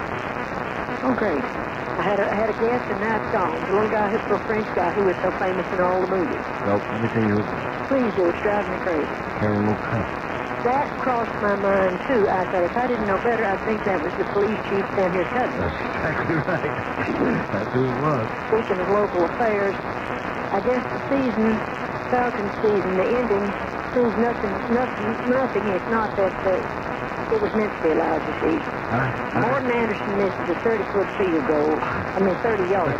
oh, great. I had a, I had a guest, and now it's gone. The little guy, who's a French guy who was so famous in all the movies. Nope, let me tell you. Please do. It's driving me crazy. Carol O'Connor. That crossed my mind, too. I thought if I didn't know better, I'd think that was the police chief down here cutting. That's exactly right. That's who it was. Speaking of local affairs, I guess the season, Falcon season, the ending, proves nothing, nothing, nothing. It's not that uh, it was meant to be a lousy season. I, I, Morton Anderson missed a thirty-foot field goal. I mean, thirty yards.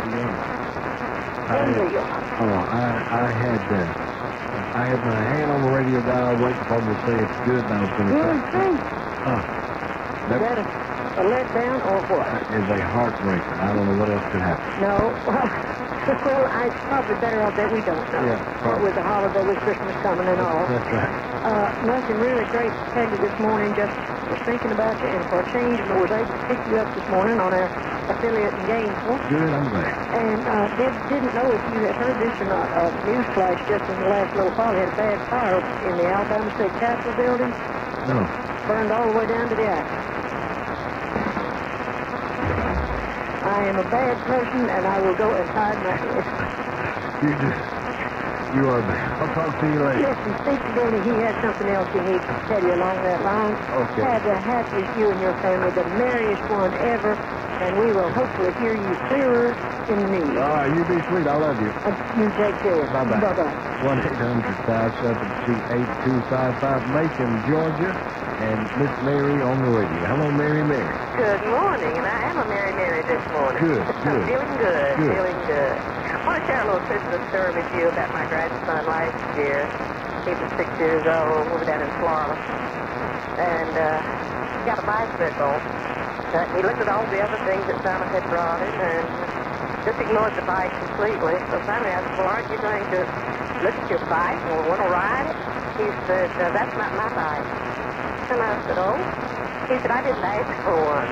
Unreal. Oh, I, I had uh, I had my hand on the radio dial waiting for them to say it's good, and I was going to say. Oh, Is that a, a letdown or what? That is a heartbreaker. I don't know what else could happen. No. Well, I, it's probably better off that we don't know. Yeah, what with the holiday, with Christmas coming and all. That's right. Uh, nothing really great to tell you this morning. Just was thinking about you, and for a change, I was able to pick you up this morning on our affiliate in Gainesville. Good, I'm glad. And uh, did, didn't know if you had heard this or not. Uh, newsflash just in the last little while, had a bad fire in the Alabama State Capitol building. No. Burned all the way down to the attic. I am a bad person, and I will go and hide my head. You just, you are bad. I'll talk to you later. Listen, speak to Danny. He has something else he needs to tell you along that line. Okay. Have the happiest you and your family, the merriest one ever, and we will hopefully hear you clearer in the new year. All right, you be sweet. I love you. Uh, you take care. Bye-bye. Bye-bye. one eight hundred five seven two eight two five five, Macon, Georgia, and Miss Mary on the radio. Hello, Mary Mary. Good morning, and I am a Mary Mary this morning. Good, I'm good. feeling good, Good. feeling good. I want to share a little Christmas story with you about my grandson last year. He was six years old. We were down in Florida. And uh, he got a bicycle. Uh, he looked at all the other things that Santa had brought him and just ignored the bike completely. So finally I said, well, aren't you going to look at your bike and want to ride it? He said, uh, that's not my bike. And I said, oh? He said, I didn't ask for one.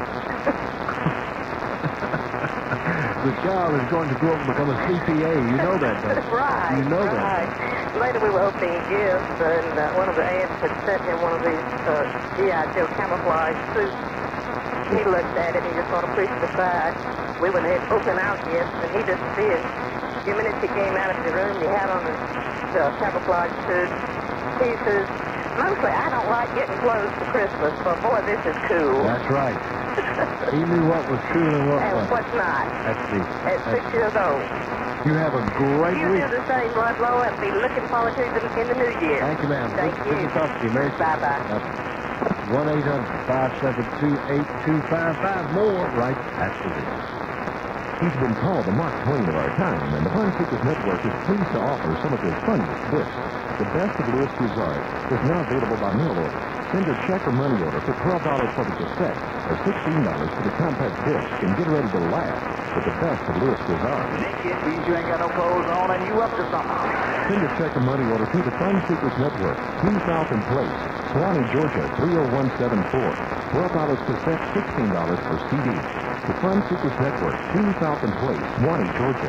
The child is going to grow up and become a C P A. You know that, don't you? Right. You know right. that. Later we were opening gifts, and uh, one of the aunts had sent him one of these uh, G I Joe camouflage suits. He looked at it, and he just sort of pushed it aside. We went ahead and opened our gifts, and he disappeared. A few minutes he came out of the room, he had on his uh, camouflage suit. He says, mostly I don't like getting clothes for Christmas, but boy, this is cool. That's right. He knew what was true and what And wasn't. what's not. That's the. At six years old. You have a great You week. do the same, Ludlow, and be looking forward to it in the new year. Thank you, ma'am. Thank good, you. Good to talk to you, Mary. Bye-bye. one eight hundred five seven two eight two five five. More right after this. He's been called the Mark Twain of our time, and the Fun Seekers Network is pleased to offer some of his funniest bits. The Best of Louis Guzard is now available by mail order. Send a check or money order for twelve dollars for the cassette or sixteen dollars for the compact disc, and get ready to laugh with the Best of Louis Guzard. It means you ain't got no clothes on and you up to something. Send a check or money order to the Fun Seekers Network, two Falcon Place, Suwanee, Georgia, three oh one seven four. twelve dollars cassette, sixteen dollars per C D. The Fun Seekers Network, two Falcon Place, Swanee, Georgia.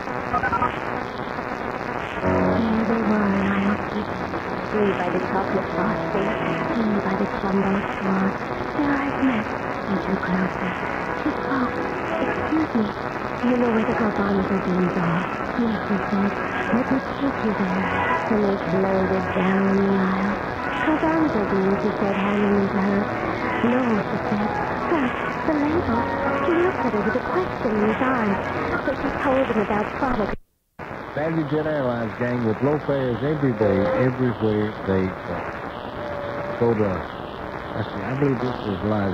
There they were in aisle six. Three by the chocolate frosting, two by the jumbo swan. Their eyes met. He drew closer. She spoke. Excuse me. Do you know where the garbanzo beans are? Yes, he said. Let me take you there. Then they floated down the aisle. Garbanzo beans, he said, handing them to her. No, she said. But the label. He looked at her with a question in his eyes. So she told him about products. Baggage Jet Airlines, gang, with low fares every day, everywhere they go. Go to, let's see, I believe this is Liza.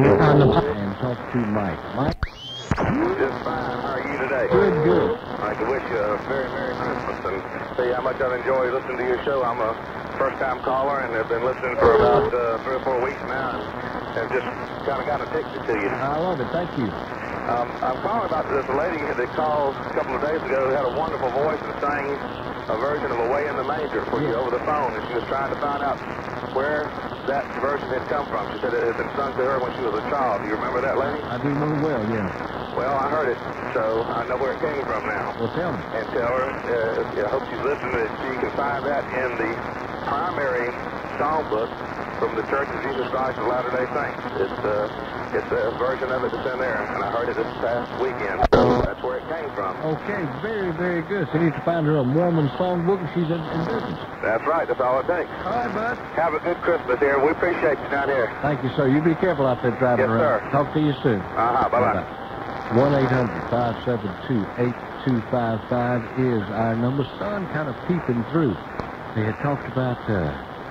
And talk to Mike. Mike? Just fine. How are you today? Good, good. I'd like to wish you a very Merry Christmas and tell you how much I've enjoyed listening to your show. I'm a first-time caller and have been listening for about uh, three or four weeks now and have just kind of gotten addicted to you. I love it. Thank you. Um, I'm calling about this lady that called a couple of days ago who had a wonderful voice and sang a version of Away in the Manger for you over the phone, and she was trying to find out where that version had come from. She said it had been sung to her when she was a child. Do you remember that, lady? I do know well, yeah. Well, I heard it, so I know where it came from now. Well, tell me. And tell her, uh, I hope she's listening, that she can find that in the primary songbook from the Church of Jesus Christ of Latter-day Saints. It's, uh, it's a version of it that's in there, and I heard it this past weekend, so that's where it came from. Okay, very, very good. So you need to find her a Mormon songbook, and she's in, in business. That's right. That's all it takes. All right, bud. Have a good Christmas here. We appreciate you down here. Thank you, sir. You be careful out there driving yes, around. Yes, sir. Talk to you soon. Uh-huh. Bye-bye. one eight hundred, five seven two, eight two five five is our number. Sun kind of peeping through. They had talked about uh,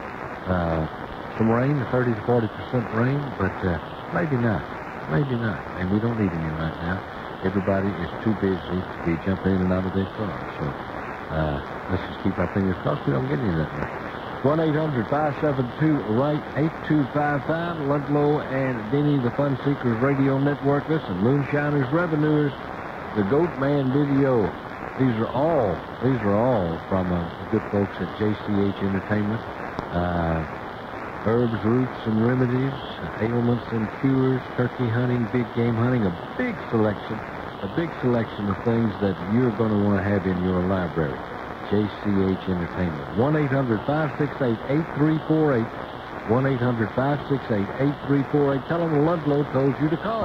uh, some rain, thirty to forty percent rain, but uh, maybe not. Maybe not. And we don't need any right now. Everybody is too busy to be jumping in and out of their cars. So uh, let's just keep our fingers crossed we don't get any of that rain. one eight hundred, five seven two, right, eight two five five. Ludlow and Denny, the Fun Seekers Radio Network. Listen, Moonshiners, Revenuers, the Goat Man Video. These are all, these are all from uh, the good folks at J C H Entertainment. Uh, herbs, roots, and remedies, ailments and cures, turkey hunting, big game hunting, a big selection, a big selection of things that you're going to want to have in your library. J C H Entertainment. one eight hundred, five six eight, eight three four eight. one eight hundred, five six eight, eight three four eight. Tell them Ludlow told you to call.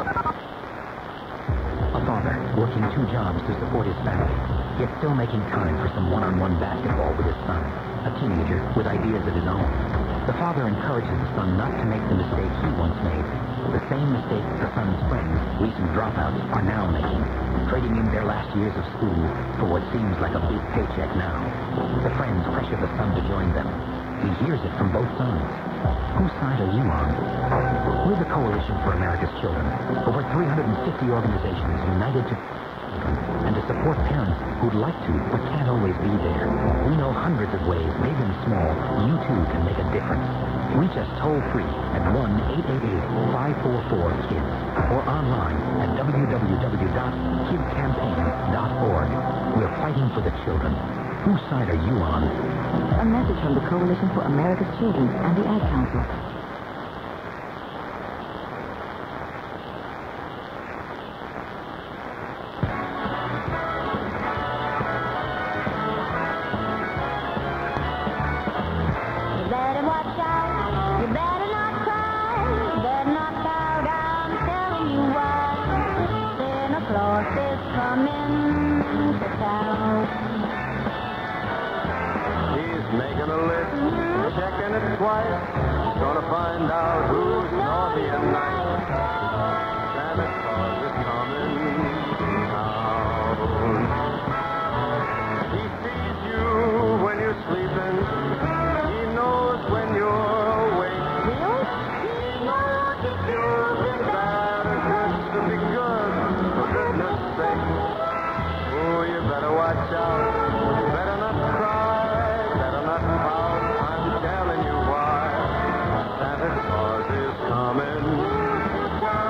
A father working two jobs to support his family, yet still making time for some one-on-one basketball with his son, a teenager with ideas of his own. The father encourages the son not to make the mistake he once made, the same mistakes the son's friends, recent dropouts, are now making, trading in their last years of school for what seems like a big paycheck now. The friends pressure the son to join them. He hears it from both sides. Whose side are you on? We're the Coalition for America's Children, over three hundred fifty organizations united to and to support parents who'd like to but can't always be there. We know hundreds of ways, big and small, you too can make a difference. Reach us toll-free at one eight eight eight, five four four, KIDS or online at w w w dot kid campaign dot org. We're fighting for the children. Whose side are you on? A message from the Coalition for America's Children and the Ad Council. Santa Claus is coming.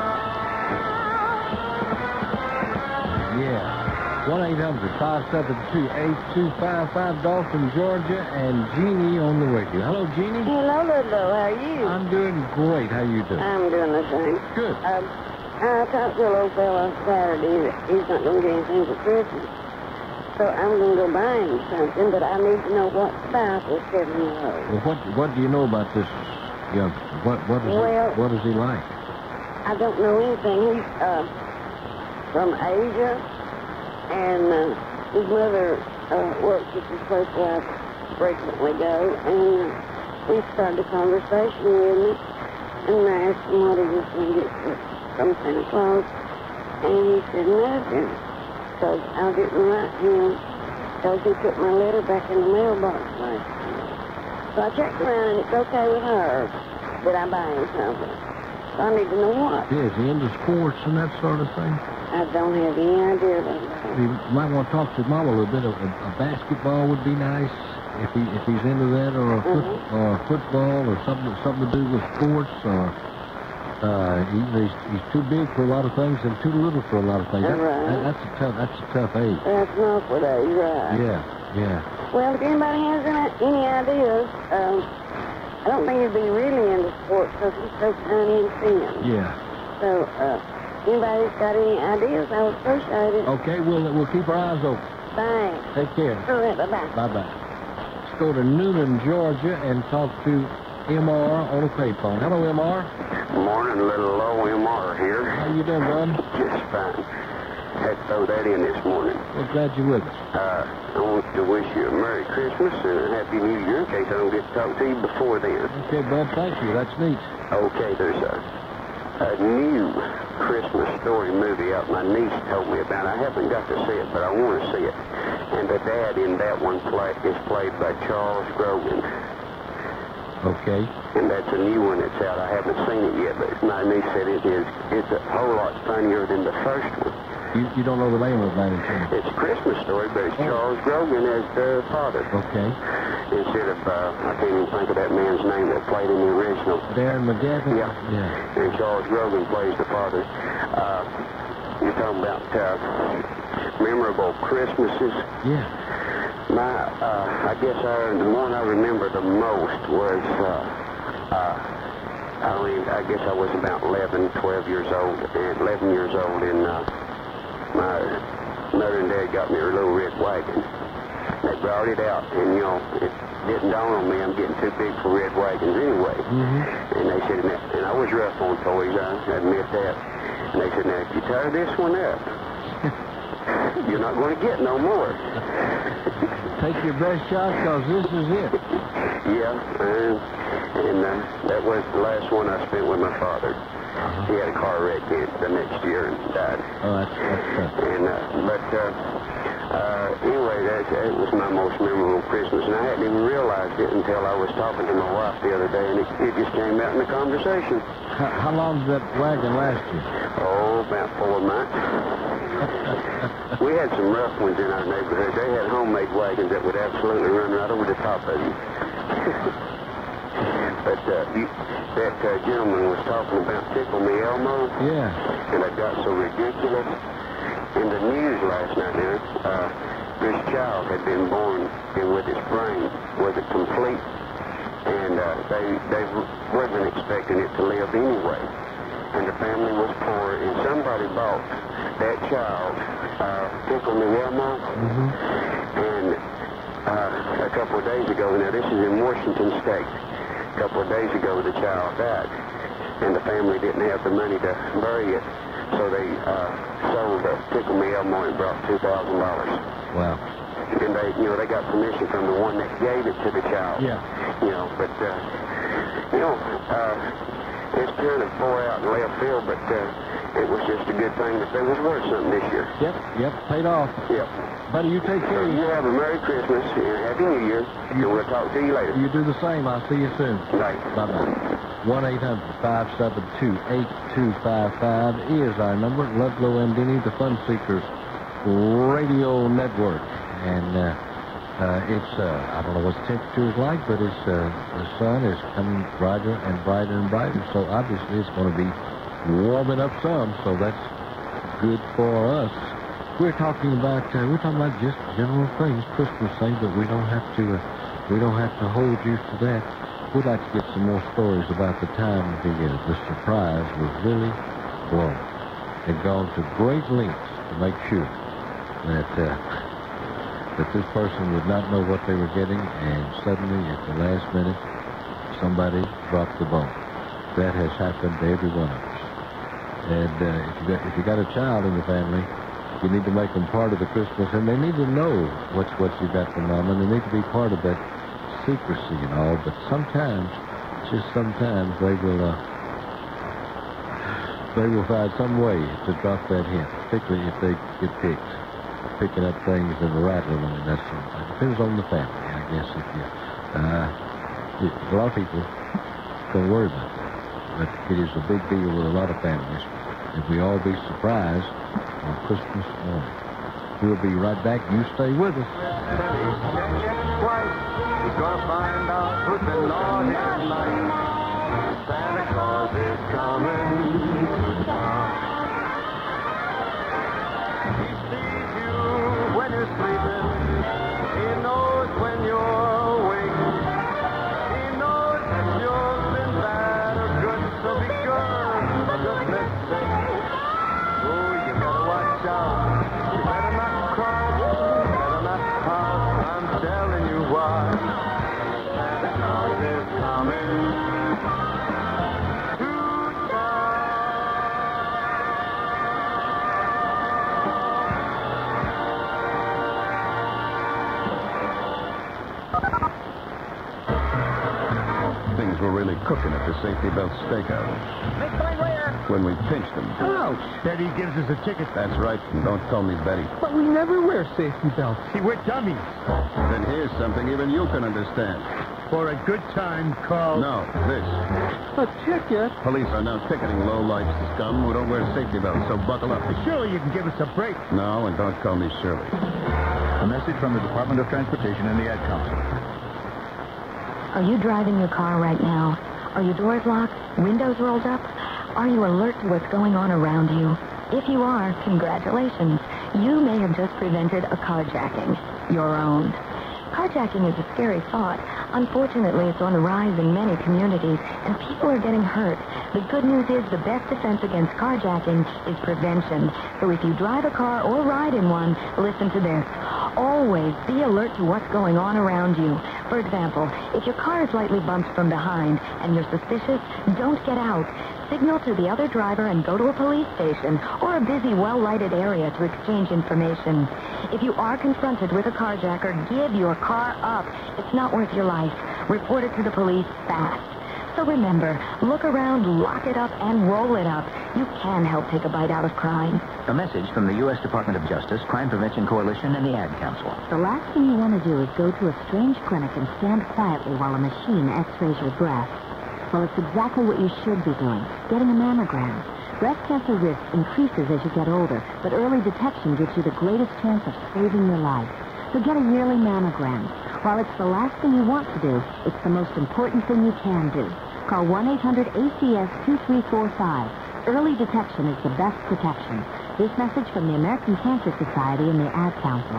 five seven two, eight two five five, Dawson, Georgia, and Jeannie on the radio. Hello, Jeannie. Hello, Ludlow. How are you? I'm doing great. How you doing? I'm doing the same. Good. Um, I talked to a little fella Saturday that he's not going to get anything for Christmas. So I'm going to go buy him something, but I need to know what size for seven-year-old. Well, what what do you know about this young? What what is Well- he, what is he like? I don't know anything. He's uh, from Asia, and uh, his mother uh, works at this place where I frequently go, and uh, we started a conversation with me, and I asked him what he was going to get for- from Santa Claus, and he said nothing, because I didn't write him, because he put my letter back in the mailbox last time. So I checked around, and it's okay with her that I buy him something. So I need to know what. Yeah, is he into sports and that sort of thing? I don't have any idea about that. You might want to talk to Mom a little bit. A, a basketball would be nice if he if he's into that, or a foot, Mhm. or football, or something something to do with sports. Or uh, he, he's he's too big for a lot of things and too little for a lot of things. That, Right. that, that's a tough that's a tough age. That's an awkward age, right? Yeah, yeah. Well, if anybody has any, any ideas, um, I don't think he'd be really into sports because he's so tiny and thin. Yeah. So, uh, anybody's got any ideas, I would appreciate it. Okay, we'll we'll keep our eyes open. Thanks. Take care. All right, bye-bye. Bye bye. Let's go to Noonan, Georgia, and talk to M R on a payphone. Hello, M R. Morning, little low M R here. How you doing, bud? Just fine. Had to throw that in this morning. We're glad you're with us. Uh, I want to wish you a Merry Christmas and a Happy New Year in case I don't get to talk to you before then. Okay, bud, thank you. That's neat. Okay, there's a, a new Christmas story movie out my niece told me about. I haven't got to see it, but I want to see it. And the dad in that one play, is played by Charles Grogan. Okay. And that's a new one that's out. I haven't seen it yet, but my niece said it is. It's a whole lot funnier than the first one. You, you don't know the name of it, by any chance? It's a Christmas story, but it's Charles Grogan as the father. Okay. Instead of, uh, I can't even think of that man's name that played in the original. Darren McGavin? Yeah. Yeah. And Charles Grogan plays the father. Uh, you're talking about uh, memorable Christmases. Yeah. My, uh, I guess I, the one I remember the most was, uh, uh, I mean, I guess I was about eleven, twelve years old, and eleven years old, and uh, my mother and dad got me a little red wagon. They brought it out, and, you know, it didn't dawn on me I'm getting too big for red wagons anyway. Mm-hmm. And they said, and, that, and I was rough on toys, I admit that. And they said, now, if you tear this one up, you're not going to get no more. Take your best shot, because this is it. Yeah, and, and uh, that was the last one I spent with my father. Uh-huh. He had a car wreck in the next year and died. Oh, that's, that's tough. And, uh, but uh, uh, anyway, that, that was my most memorable Christmas, and I hadn't even realized it until I was talking to my wife the other day, and it, it just came out in the conversation. How, how long did that wagon last you? Oh, about four months. We had some rough ones in our neighborhood. They had homemade wagons that would absolutely run right over the top of you. But uh, you, that uh, gentleman was talking about Tickle Me Elmo. Yeah. And it got so ridiculous. In the news last night, now, uh, this child had been born, and with his brain wasn't complete, and uh, they they wasn't expecting it to live anyway. And the family was poor, and somebody bought that child, uh, Tickle Me Elmo, Mm-hmm. and uh, a couple of days ago, now this is in Washington State, a couple of days ago the child died, and the family didn't have the money to bury it, so they uh, sold uh, Tickle Me Elmo and brought two thousand dollars. Wow. And they, you know, they got permission from the one that gave it to the child. Yeah. You know, but, uh, you know, uh, it's kind of far out in left field, but uh, it was just a good thing that they was worth something this year. Yep, yep, paid off. Yep. Buddy, you take care. You have a Merry Christmas and a Happy New Year, and we'll talk to you later. You do the same. I'll see you soon. Right. Bye-bye. one eight hundred, five seven two, eight two five five is our number. Ludlow and Denny, the Fun Seekers Radio Network. And uh, uh, it's, uh, I don't know what the temperature is like, but it's, uh, the sun is coming brighter and brighter and brighter. So obviously it's going to be warming up some, so that's good for us. we're talking about uh, we're talking about just general things, Christmas things, but we don't have to uh, we don't have to hold you to that. We'd like to get some more stories about the time the uh, the surprise was really blown. They'd gone to great lengths to make sure that uh, that this person would not know what they were getting, and suddenly at the last minute, somebody dropped the ball. That has happened to every one of us. And uh, if you got if you got a child in the family, you need to make them part of the Christmas, and they need to know what's what you got from Mama, and they need to be part of that secrecy and all. But sometimes, just sometimes, they will uh, they will find some way to drop that hint, particularly if they get picked, picking up things and rattling them and that sort of thing. Depends on the family, I guess. If you, uh, it, a lot of people don't worry about that, but it is a big deal with a lot of families. If we all be surprised on Christmas morning. We'll be right back. You stay with us. He's gonna find out who's been naughty tonight. Santa Claus is coming to town. He sees you when you're sleeping. He knows when you're awake. He knows if you've been bad or good, so be good for goodness sake. Oh, you better watch out. You better not cry. You better not pout. I'm telling you why. Santa Claus is coming. Things were really cooking at the Safety Belt Steakhouse. When we pinched them. Ouch! Betty gives us a ticket. That's right, and don't call me Betty. But we never wear safety belts. See, we're dummies. Then here's something even you can understand. For a good time, call... No, this. A ticket? Police are now ticketing low-life scum who don't wear safety belts, so buckle up. Surely you can give us a break. No, and don't call me Shirley. A message from the Department of Transportation and the Ad Council. Are you driving your car right now? Are your doors locked? Windows rolled up? Are you alert to what's going on around you? If you are, congratulations. You may have just prevented a carjacking. Your own. Carjacking is a scary thought. Unfortunately, it's on the rise in many communities, and people are getting hurt. The good news is the best defense against carjacking is prevention. So if you drive a car or ride in one, listen to this. Always be alert to what's going on around you. For example, if your car is lightly bumped from behind and you're suspicious, don't get out. Signal to the other driver and go to a police station or a busy, well-lighted area to exchange information. If you are confronted with a carjacker, give your car up. It's not worth your life. Report it to the police fast. So remember, look around, lock it up, and roll it up. You can help take a bite out of crime. A message from the U S Department of Justice, Crime Prevention Coalition, and the Ad Council. The last thing you want to do is go to a strange clinic and stand quietly while a machine x-rays your breast. Well, it's exactly what you should be doing, getting a mammogram. Breast cancer risk increases as you get older, but early detection gives you the greatest chance of saving your life. So get a yearly mammogram. While it's the last thing you want to do, it's the most important thing you can do. Call one eight hundred A C S two three four five. Early detection is the best protection. This message from the American Cancer Society and the Ad Council.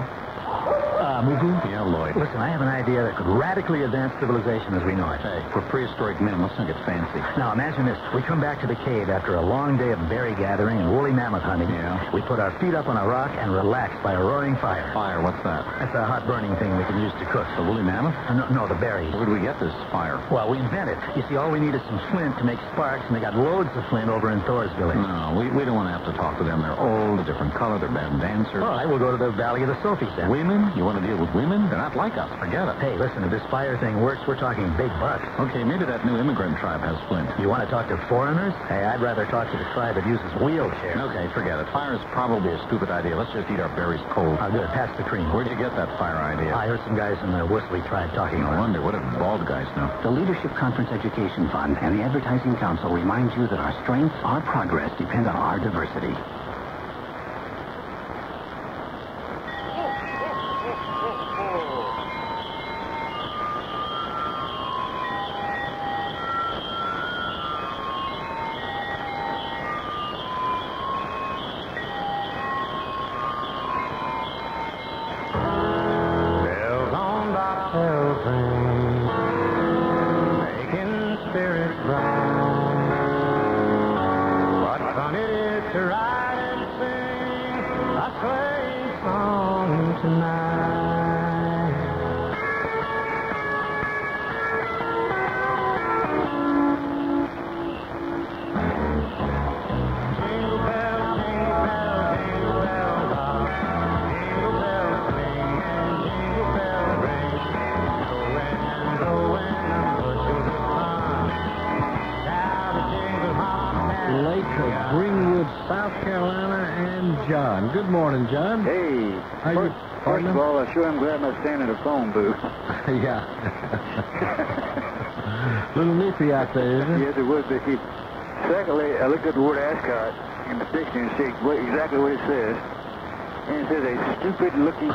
Uh, Mugu? Yeah, Lloyd. Listen, I have an idea that could radically advance civilization as we know it. Hey, for prehistoric men, let's not get fancy. Now, imagine this. We come back to the cave after a long day of berry gathering and woolly mammoth hunting. Yeah. We put our feet up on a rock and relax by a roaring fire. Fire, what's that? That's a hot burning thing we can use to cook. The woolly mammoth? Uh, no, no, the berries. Where did we get this fire? Well, we invented. You see, all we need is some flint to make sparks, and they got loads of flint over in Thor's village. No, we, we don't want to have to talk to them. They're old, a different color, they're bad dancers. All right, we'll go to the Valley of the Sophies then. Women? You want to deal with women? They're not like us. Forget it. Hey, listen, if this fire thing works, we're talking big bucks. Okay, maybe that new immigrant tribe has flint. You want to talk to foreigners? Hey, I'd rather talk to the tribe that uses wheelchairs. Okay, forget it. Fire is probably a stupid idea. Let's just eat our berries cold. Oh, good. Pass the cream. Where'd you get that fire idea? I heard some guys in the Whistly tribe talking No about it. wonder. What did bald guys know? The Leadership Conference Education Fund and the Advertising Council remind you that our strength, our progress, depend on our diversity. sing, making spirits bright. What fun it is to ride and sing a sleigh song tonight. Jingle bells, jingle bells, jingle bells rock. Jingle bells swing and jingle bells ring. Going and going and bushels of fun. Now the jingle hop and Lake of Greenwood, South Carolina, and John. Good morning, John. Hey. How you? First, first of all, I sure am glad I'm not standing in a phone booth. Yeah. Little nippy out there, isn't it? Yes, it would be. Secondly, I looked at the word ascot in the dictionary and see what, exactly what it says. And it says a stupid-looking...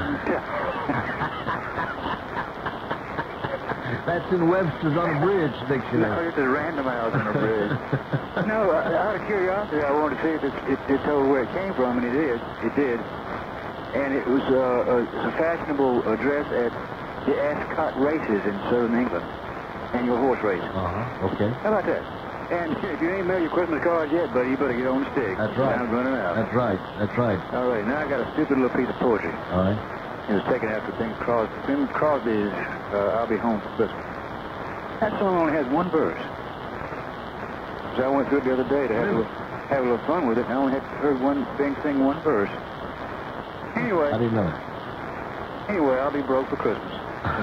That's in Webster's on a Bridge dictionary. No, it's a random house on a bridge. No, uh, out of curiosity, I wanted to see if it, it, it told where it came from, and it did. It did. And it was uh, a, a fashionable uh, dress at the Ascot races in southern England. Annual horse race. Uh-huh. Okay. How about that? And if you ain't mailed your Christmas cards yet, buddy, you better get on the stick. That's right. Time's running out. That's right. That's right. All right, now I got a stupid little piece of poetry. All right. It was taken after Bing Crosby. Bing Crosby's uh, I'll Be Home for Christmas. That song only has one verse. So I went through it the other day to have a little, have a little fun with it, and I only had heard one Bing sing one verse. Anyway. I didn't know that. Anyway, I'll be broke for Christmas.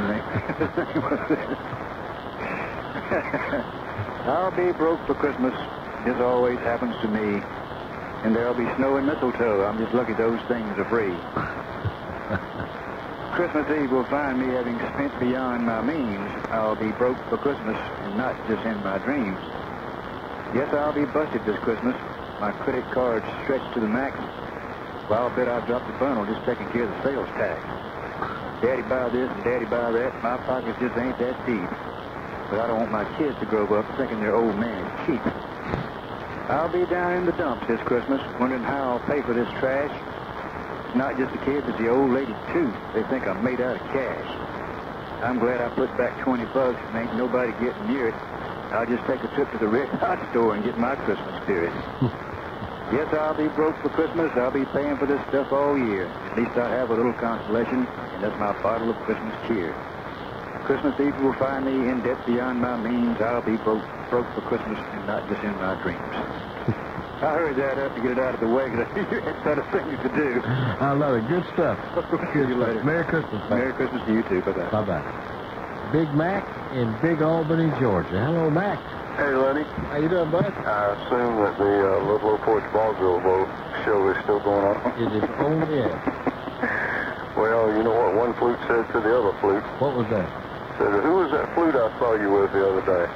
I'll be broke for Christmas. This always happens to me. And there'll be snow and mistletoe. I'm just lucky those things are free. Christmas Eve will find me having spent beyond my means. I'll be broke for Christmas and not just in my dreams. Yes, I'll be busted this Christmas. My credit card's stretched to the max. Well, I'll bet I've dropped the bundle just taking care of the sales tax. Daddy buy this and daddy buy that. My pockets just ain't that deep. But I don't want my kids to grow up thinking their old man is cheap. I'll be down in the dumps this Christmas, wondering how I'll pay for this trash. It's not just the kids, it's the old lady, too. They think I'm made out of cash. I'm glad I put back twenty bucks and ain't nobody getting near it. I'll just take a trip to the Red Hot store and get my Christmas spirit. Yes, I'll be broke for Christmas. I'll be paying for this stuff all year. At least I have a little consolation, and that's my bottle of Christmas cheer. Christmas Eve will find me in debt beyond my means. I'll be broke, broke for Christmas and not just in my dreams. I hurried that up to get it out of the way because it's not a thing to do. I love it. Good stuff. See you later. Merry Christmas. Merry Christmas to you, too. Bye-bye. Bye-bye. Big Mac in Big Albany, Georgia. Hello, Mac. Hey, Lenny. How you doing, bud? I assume that the uh, Little Old Porch Ballsville boat show is still going on. It is only it. Well, you know what one flute said to the other flute? What was that? Said, who was that flute I saw you with the other day?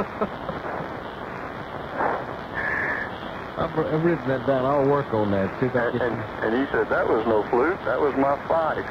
I've, I've written that down. I'll work on that. See if I And, can... and, and he said, that was no flute. That was my fife.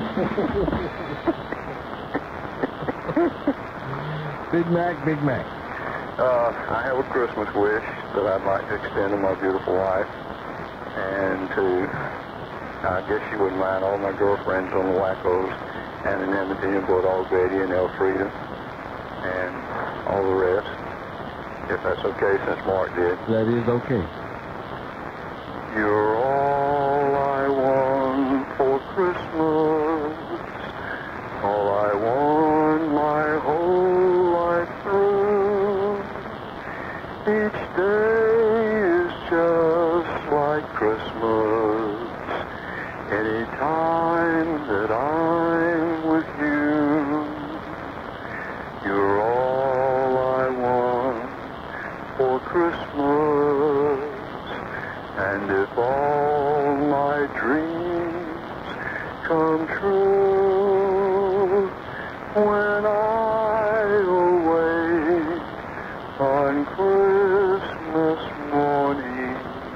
Big Mac, Big Mac. Uh, I have a Christmas wish that I'd like to extend to my beautiful wife. And to, I guess you wouldn't mind, all my girlfriends on the Wackos, Anonymity and Bulldog Betty and Elfrida, and all the rest. If that's okay, since Mark did. That is okay. You're all I want for Christmas, all I want my whole life through. Each day is just like Christmas, any time that I'm with you. You're all I want for Christmas, and if all my dreams come true, when I awake on Christmas morning,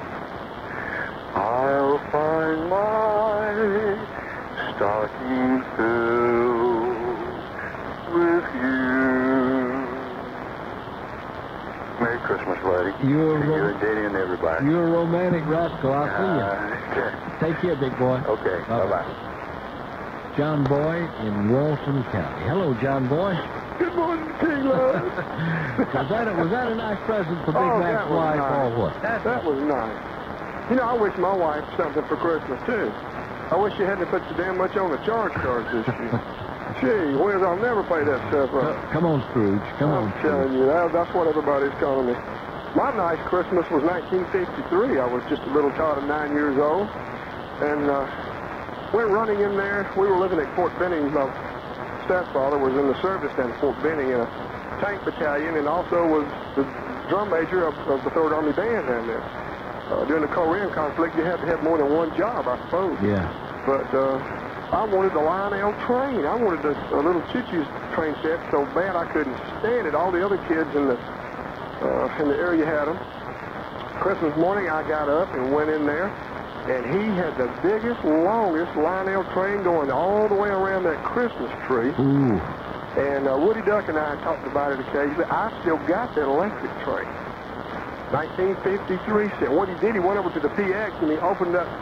I'll find my stocking filled with you. Merry Christmas, buddy. You're to you and Daddy and everybody. You're a romantic rascal. I'll see you. Uh, Take care, big boy. okay. Bye-bye. Bye-bye. John Boy in Walton County. Hello, John Boy. Good morning, King Love. was, that a, was that a nice present for Big oh, Mac's wife nice. or what? That, that was nice. You know, I wish my wife something for Christmas, too. I wish she hadn't put so damn much on the charge cards this year. Gee whiz, I'll never pay that stuff up. Come on, Scrooge. Come I'm on, telling you, that, that's what everybody's calling me. My nice Christmas was nineteen fifty-three. I was just a little child of nine years old. And uh, went running in there. We were living at Fort Benning. My stepfather was in the service down at Fort Benning in a tank battalion and also was the drum major of, of the third Army Band down there. Uh, during the Korean conflict, you had to have more than one job, I suppose. Yeah. But uh, I wanted the Lionel train. I wanted a, a little choo-choo train set so bad I couldn't stand it. All the other kids in the uh, in the area had them. Christmas morning, I got up and went in there, and he had the biggest, longest Lionel train going all the way around that Christmas tree. Ooh. And uh, Woody Duck and I talked about it occasionally. I still got that electric train. nineteen fifty-three set. What he did, he went over to the P X and he opened up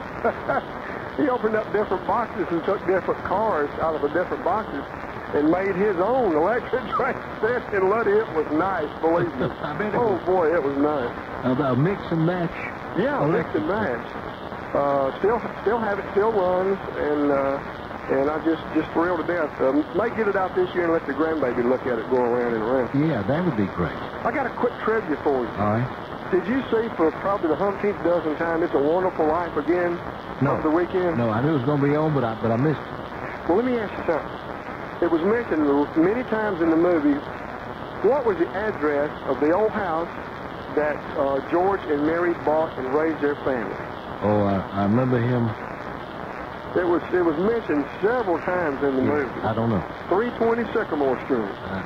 he opened up different boxes and took different cars out of the different boxes and made his own electric train set. And Luddy, it was nice, believe me. I bet it oh was. boy, it was nice. About mix and match. Yeah, mix and match. Uh, still, still have it, still runs, and uh, and I just just thrilled to death. Um, might get it out this year and let the grandbaby look at it go around and around. Yeah, that would be great. I got a quick trivia for you. All right. Did you see for probably the umpteenth dozen time It's a Wonderful Life again No. over the weekend? No, I knew it was going to be on, but I, but I missed it. Well, let me ask you something. It was mentioned many times in the movie. What was the address of the old house that uh, George and Mary bought and raised their family? Oh, I, I remember him. It was it was mentioned several times in the Yeah, movie. I don't know. three twenty Sycamore Street.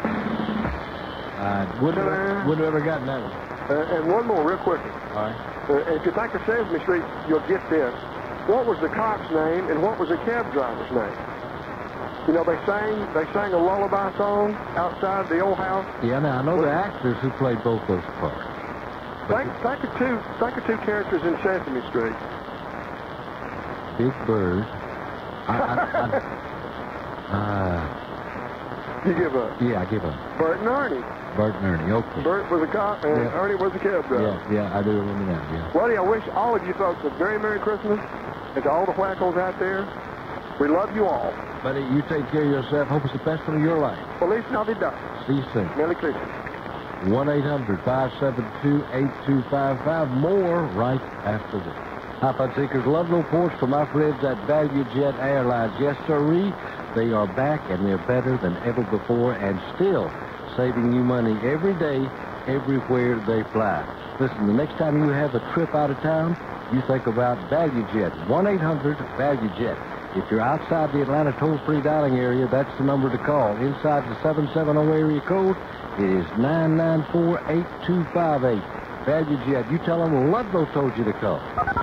I wouldn't have, wouldn't have ever gotten that one. Uh, and one more, real quickly. All right. Uh, if you think of Sesame Street, you'll get this. What was the cop's name and what was the cab driver's name? You know, they sang they sang a lullaby song outside the old house. Yeah, now I know the actors who played both those parts. Think, think of two think of two characters in Sesame Street. Big Bird. I, I, I, uh, You give up. yeah, I give up. Bert and Ernie. Bert and Ernie, okay. Bert was a cop and Yeah. Ernie was a cab driver. Yeah, yeah, I do remember that, yeah. Buddy, I wish all of you folks a very Merry Christmas. And to all the wackos out there, we love you all. Buddy, you take care of yourself. Hope it's the best one of your life. Feliz Navidad. See you soon. Merry Christmas. one eight hundred five seven two eight two five five. More right after this. Hi, Fun Seekers. Love no ports for my friends at Value Jet Airlines. Yes, sirree. They are back, and they're better than ever before, and still saving you money every day, everywhere they fly. Listen, the next time you have a trip out of town, you think about Value Jet. one eight hundred Value Jet. If you're outside the Atlanta toll-free dialing area, that's the number to call. Inside the seven seven zero area code, it is nine nine four eight two five eight. Value Jet. You tell them Ludlow told you to call.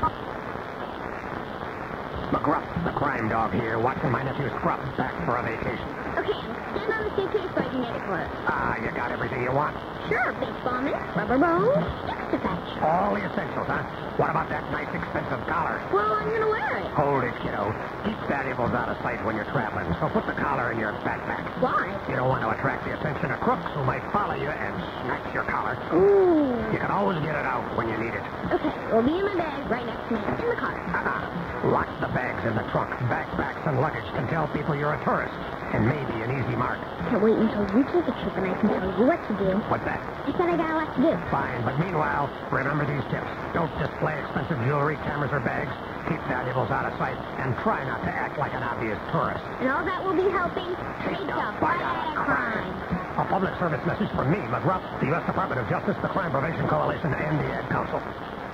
McGruff, the crime dog here, watching my nephew Scrub back for a vacation. Okay, stand on the suitcase so I can get it closed. Ah, you got everything you want? Sure, baseball mitt, rubber bones, sticks to fetch. All the essentials, huh? What about that nice expensive collar? Well, I'm gonna wear it. Hold it, kiddo. Keep valuables out of sight when you're traveling, so put the collar in your backpack. Why? You don't want to attract the attention of crooks who might follow you and snatch your collar. Ooh. You can always get it out when you need it. Okay, we'll be in my bag right next to me, in the car. Uh-uh. Lock the bags in the trunk. Backpacks and luggage can tell people you're a tourist, and maybe an easy mark. Can't wait until you take a trip and I can tell you what to do. What's that? I said I got a lot to do. Fine, but meanwhile, remember these tips. Don't display expensive jewelry, cameras, or bags. Keep valuables out of sight, and try not to act like an obvious tourist. And all that will be helping take the fight out of crime. A public service message from me, McGruff, the U S Department of Justice, the Crime Prevention Coalition, and the Ad Council.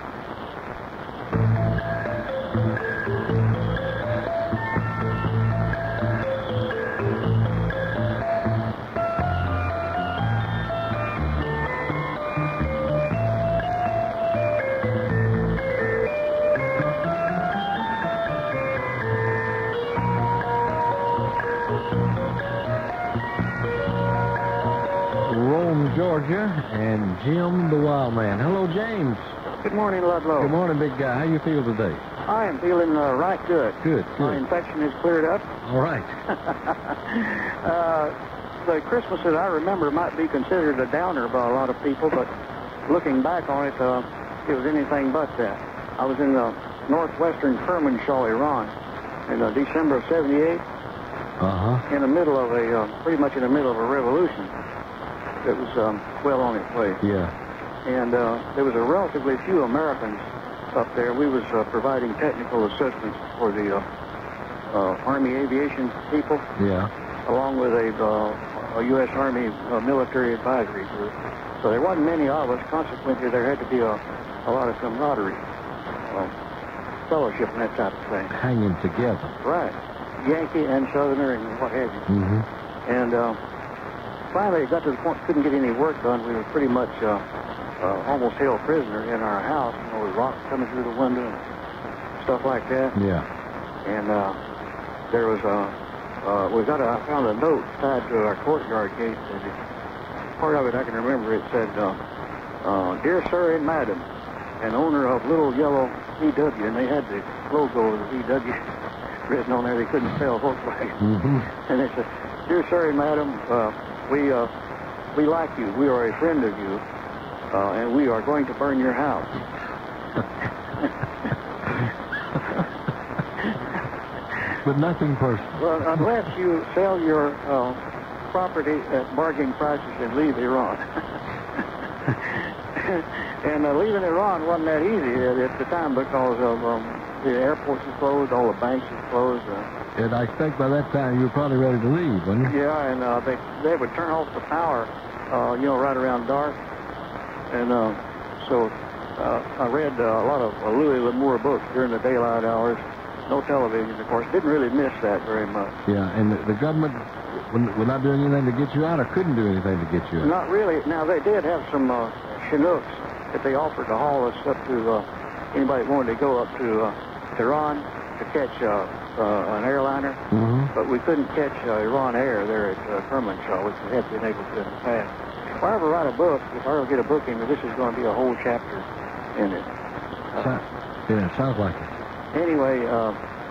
Rome, Georgia, and Jim the Wild Man. Hello, James. Good morning, Ludlow. Good morning, big guy. How you feel today? I am feeling uh, right good. Good, My good. infection is cleared up. All right. uh, the Christmas that I remember might be considered a downer by a lot of people, but looking back on it, uh, it was anything but that. I was in the northwestern Kermanshah, Iran, in uh, December of seventy-eight, Uh-huh. in the middle of a, uh, pretty much in the middle of a revolution that was um, well on its way. Yeah. And uh, there was a relatively few Americans up there. We was uh, providing technical assistance for the uh, uh, Army aviation people, Yeah. along with a, uh, a U S Army uh, military advisory group. So there wasn't many of us. Consequently, there had to be a, a lot of camaraderie, uh, fellowship, and that type of thing. Hanging together. Right. Yankee and Southerner and what have you. Mm-hmm. And uh, finally, it got to the point we couldn't get any work done. We were pretty much uh, uh, almost held prisoner in our house, you know, with rocks coming through the window and stuff like that. Yeah. And uh, there was a, uh, we got a, I found a note tied to our courtyard gate. And it, part of it I can remember. It said, uh, uh, "Dear Sir and Madam, and owner of Little Yellow V W," and they had the logo of the V W written on there. They couldn't spell Volkswagen. Mm-hmm. And they said, "Dear Sir and Madam, uh, we uh, we like you. We are a friend of you, uh, and we are going to burn your house." But nothing personal. Well, unless you sell your uh, property at bargain prices and leave Iran. And uh, leaving Iran wasn't that easy at, at the time because of um, the airports were closed, all the banks were closed. Uh, And I expect by that time you were probably ready to leave, weren't you? Yeah, and uh, they they would turn off the power, uh, you know, right around dark. And uh, so uh, I read uh, a lot of uh, Louis L'Amour books during the daylight hours. No television, of course. Didn't really miss that very much. Yeah, and the, the government were were not doing anything to get you out, or couldn't do anything to get you out? Not really. Now, they did have some uh, Chinooks that they offered to haul us up to, uh, anybody that wanted to go up to uh, Tehran to catch uh, uh, an airliner. Mm-hmm. But we couldn't catch uh, Iran Air there at uh, Kermanshah, which we had been able to in the past. If I ever write a book, if I ever get a book in, this is going to be a whole chapter in it. Uh, Yeah, it sounds like it. Anyway, uh,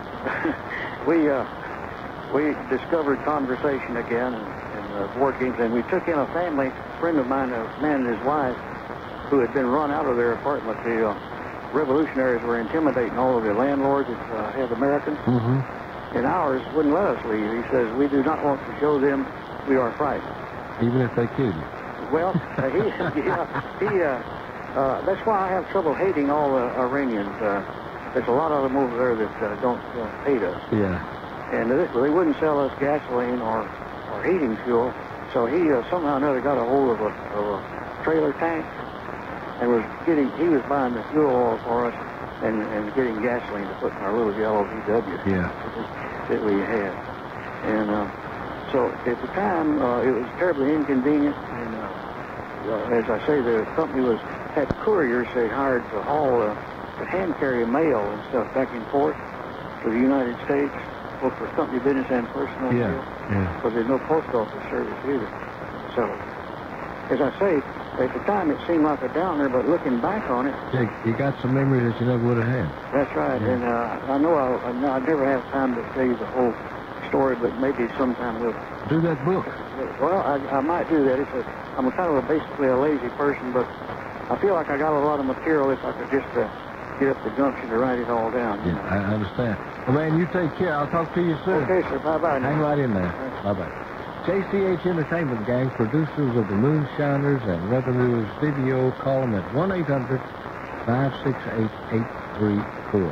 we uh, we discovered conversation again and, and uh, board games, and we took in a family friend of mine, a man and his wife, who had been run out of their apartment. The uh, revolutionaries were intimidating all of the landlords that uh, had Americans, Mm-hmm. and ours wouldn't let us leave. He says, "We do not want to show them we are frightened." Even if they kill you. Well, uh, he, yeah, he, uh, uh, that's why I have trouble hating all the Iranians. Uh, there's a lot of them over there that uh, don't uh, hate us. Yeah. And they, they wouldn't sell us gasoline or, or heating fuel. So he uh, somehow or another got a hold of a, of a trailer tank and was getting, he was buying the fuel oil for us and, and getting gasoline to put in our little yellow V W Yeah. that we had. And uh, so at the time, uh, it was terribly inconvenient. And uh, uh, as I say, the company was had couriers they hired to haul, uh, to hand carry mail and stuff back and forth to the United States, both for company business and personal Yeah. mail. Yeah. Because there's no post office service either. So, as I say, at the time it seemed like a downer, but looking back on it, Yeah, you got some memories that you never would have had. that's right. Yeah. And uh, I know I'll, I know I never have time to tell you the whole story, but maybe sometime we'll. Do that book. Well, I, I might do that. It's a, I'm a kind of a basically a lazy person, but I feel like I got a lot of material if I could just uh, get up the gumption to write it all down. Yeah, I understand. Well, man, you take care. I'll talk to you soon. Okay, sir. Bye-bye. Hang right in there. Bye-bye. J C H Entertainment Gang, producers of the Moonshiners and Revenues Video, call them at one eight hundred, five six eight, eight three four.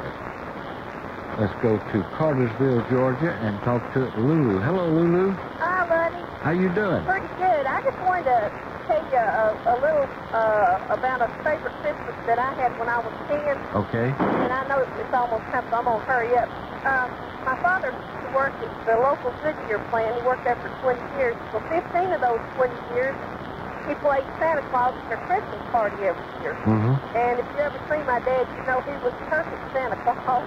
Let's go to Cartersville, Georgia, and talk to Lulu. Hello, Lulu. Hi, buddy. How you doing? Pretty good. I just wanted to tell you a, a little uh, about a favorite Christmas that I had when I was ten. Okay. And I know it's almost time, so I'm going to hurry up. Um, my father worked at the local Goodyear plant. He worked there for twenty years. For fifteen of those twenty years, he played Santa Claus at their Christmas party every year. Mm-hmm. And if you ever see my dad, you know he was perfect Santa Claus.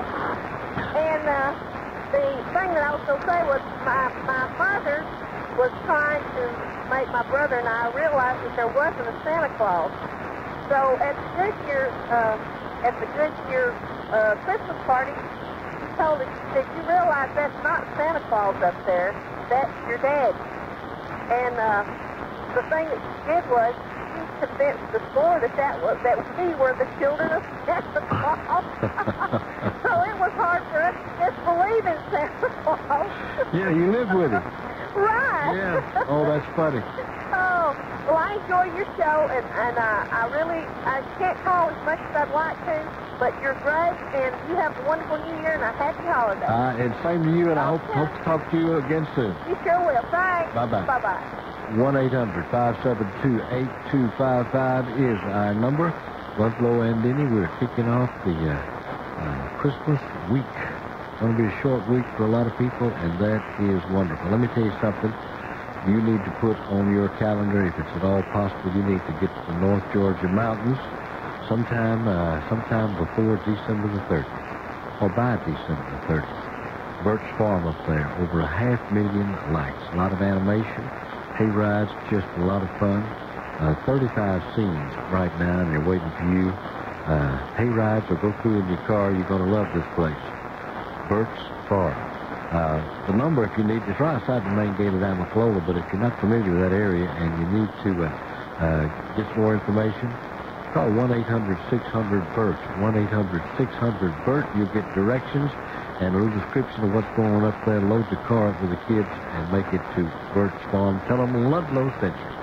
And uh, the thing that I was going to say was my, my mother was trying to make my brother and I realize that there wasn't a Santa Claus. So at the Goodyear, uh, at the Goodyear uh, Christmas party, he told us, he said, you realize that's not Santa Claus up there, that's your dad. And uh, the thing that she did was, she convinced the store that that was, that we were the children of Santa Claus. So it was hard for us to just believe in Santa Claus. Yeah, you live with him. Right. Yeah. Oh, that's funny. Oh, well, I enjoy your show, and, and uh, I really, I can't call as much as I'd like to, but you're great, and you have a wonderful New Year and a happy holiday. Uh, and same to you, and I hope, hope to talk to you again soon. You sure will. Thanks. Bye-bye. Bye-bye. one eight hundred five seven two eight two five five is our number. Buffalo and Denny, we're kicking off the uh, uh, Christmas week. It's going to be a short week for a lot of people, and that is wonderful. Let me tell you something. You need to put on your calendar, if it's at all possible, you need to get to the North Georgia mountains sometime uh, sometime before December the thirtieth, or by December the thirtieth. Birch Farm up there, over a half million lights, a lot of animation, hay rides, just a lot of fun. Uh, thirty-five scenes right now, and they're waiting for you. Uh, hay rides will go through in your car. You're going to love this place. Birch Farm. Uh, the number, if you need, is right outside the main gate of Amicalola, but if you're not familiar with that area and you need to uh, uh, get some more information, call one eight hundred six hundred BERT. one eight hundred six hundred BERT. You'll get directions and a little description of what's going on up there. Load the car up with the kids and make it to Birch Farm. Tell them Ludlow sent you.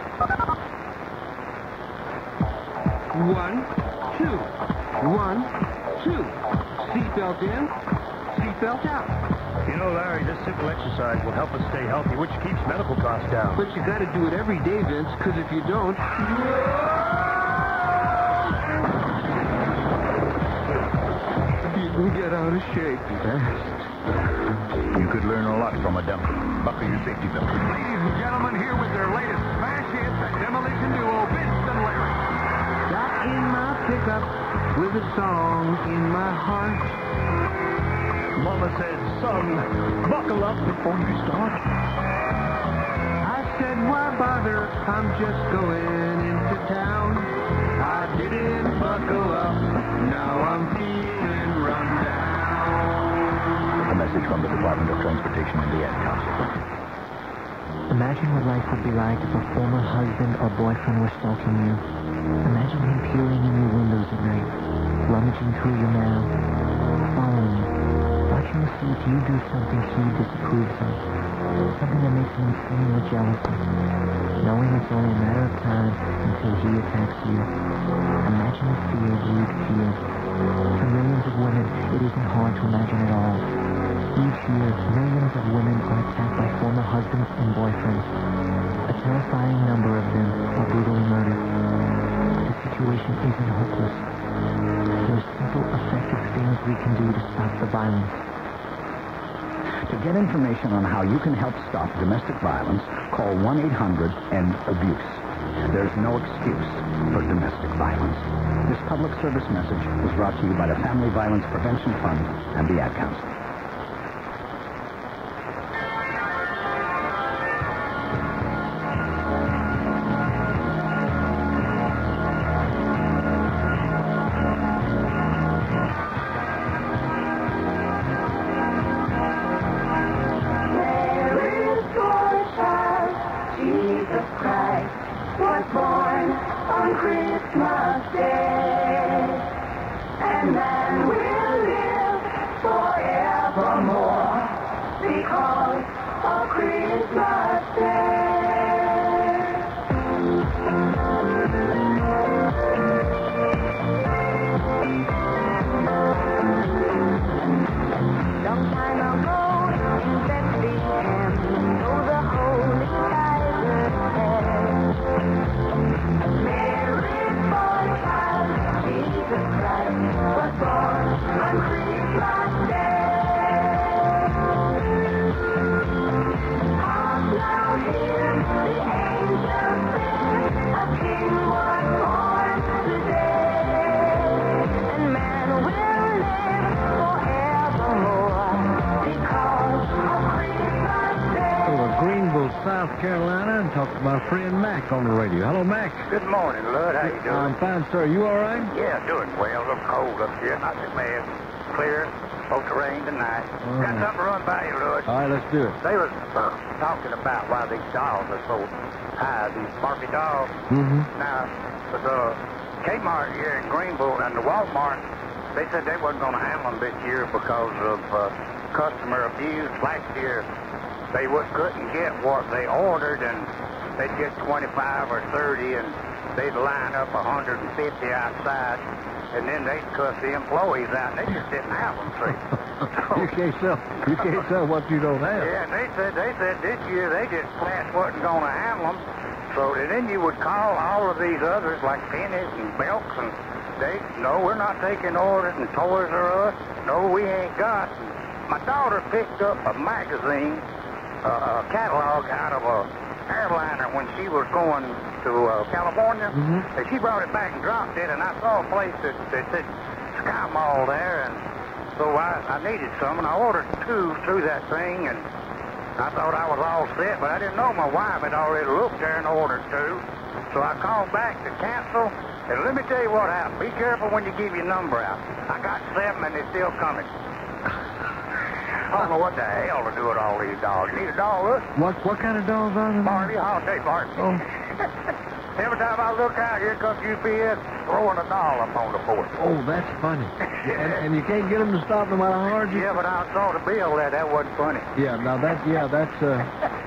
One, two. One, two. Seatbelt in, seatbelt out. You know, Larry, this simple exercise will help us stay healthy, which keeps medical costs down. But you got to do it every day, Vince, because if you don't... you can get out of shape fast. You could learn a lot from a dummy. Buckle your safety belt. Ladies and gentlemen, here with their latest smash hit, the demolition duo, Vince and Larry. Got in my pickup with a song in my heart. Mama said, son, buckle up before you start. I said, why bother? I'm just going into town. I didn't buckle up. Now I'm feeling run down. A message from the Department of Transportation and the Ad Council. Imagine what life would be like if a former husband or boyfriend were stalking you. Imagine him peering in your windows at night, rummaging through your mail, following you, watching to see if you do something he disapproves of, something that makes him insane with jealousy, knowing it's only a matter of time until he attacks you. Imagine the fear you'd feel. For millions of women, it isn't hard to imagine at all. Each year, millions of women are attacked by former husbands and boyfriends. A terrifying number of them are brutally murdered. The situation isn't hopeless. There are simple, effective things we can do to stop the violence. To get information on how you can help stop domestic violence, call one eight hundred end abuse. There's no excuse for domestic violence. This public service message was brought to you by the Family Violence Prevention Fund and the Ad Council. South Carolina and talk to my friend Mac on the radio. Hello, Mac. Good morning, Lud. How you doing? I'm fine, sir. You all right? Yeah, doing well. A little cold up here. Not too bad. clear. Supposed to rain tonight. All Got right. something to run by you, Louis. All right, let's do it. They was uh, talking about why these dolls are so high, these Barbie dolls. Mm-hmm. Now, the Kmart here in Greenville and the Walmart, they said they wasn't going to handle them this year because of uh, customer abuse. Last year, they would, couldn't get what they ordered, and they'd get twenty-five or thirty, and they'd line up one hundred fifty outside, and then they'd cuss the employees out, and they just didn't have them, see. You can't sell. You can't sell what you don't have. Yeah, and they said they said this year they just flat wasn't going to handle them. So then you would call all of these others like Penny's and Belk's, and they no, we're not taking orders, and Toys R Us, no, we ain't got. And my daughter picked up a magazine, uh, a catalog out of a airliner when she was going to uh, California, Mhm. and she brought it back and dropped it, and I saw a place that, that said Sky Mall there, and so I, I needed some, and I ordered two through that thing, and I thought I was all set, but I didn't know my wife had already looked there and ordered two, so I called back to cancel, and let me tell you what happened. Be careful when you give your number out. I got seven, and they're still coming. I don't know what the hell to do with all these dogs. You need a dog, look. What what kind of dogs are there? Barbie, I'll take Barbie. Oh. Every time I look out, here comes U P S throwing a doll up on the porch. Oh, that's funny. and, and you can't get them to stop no matter how hard you... Yeah, but I saw the bill there. That wasn't funny. Yeah, now that, yeah, that's, uh...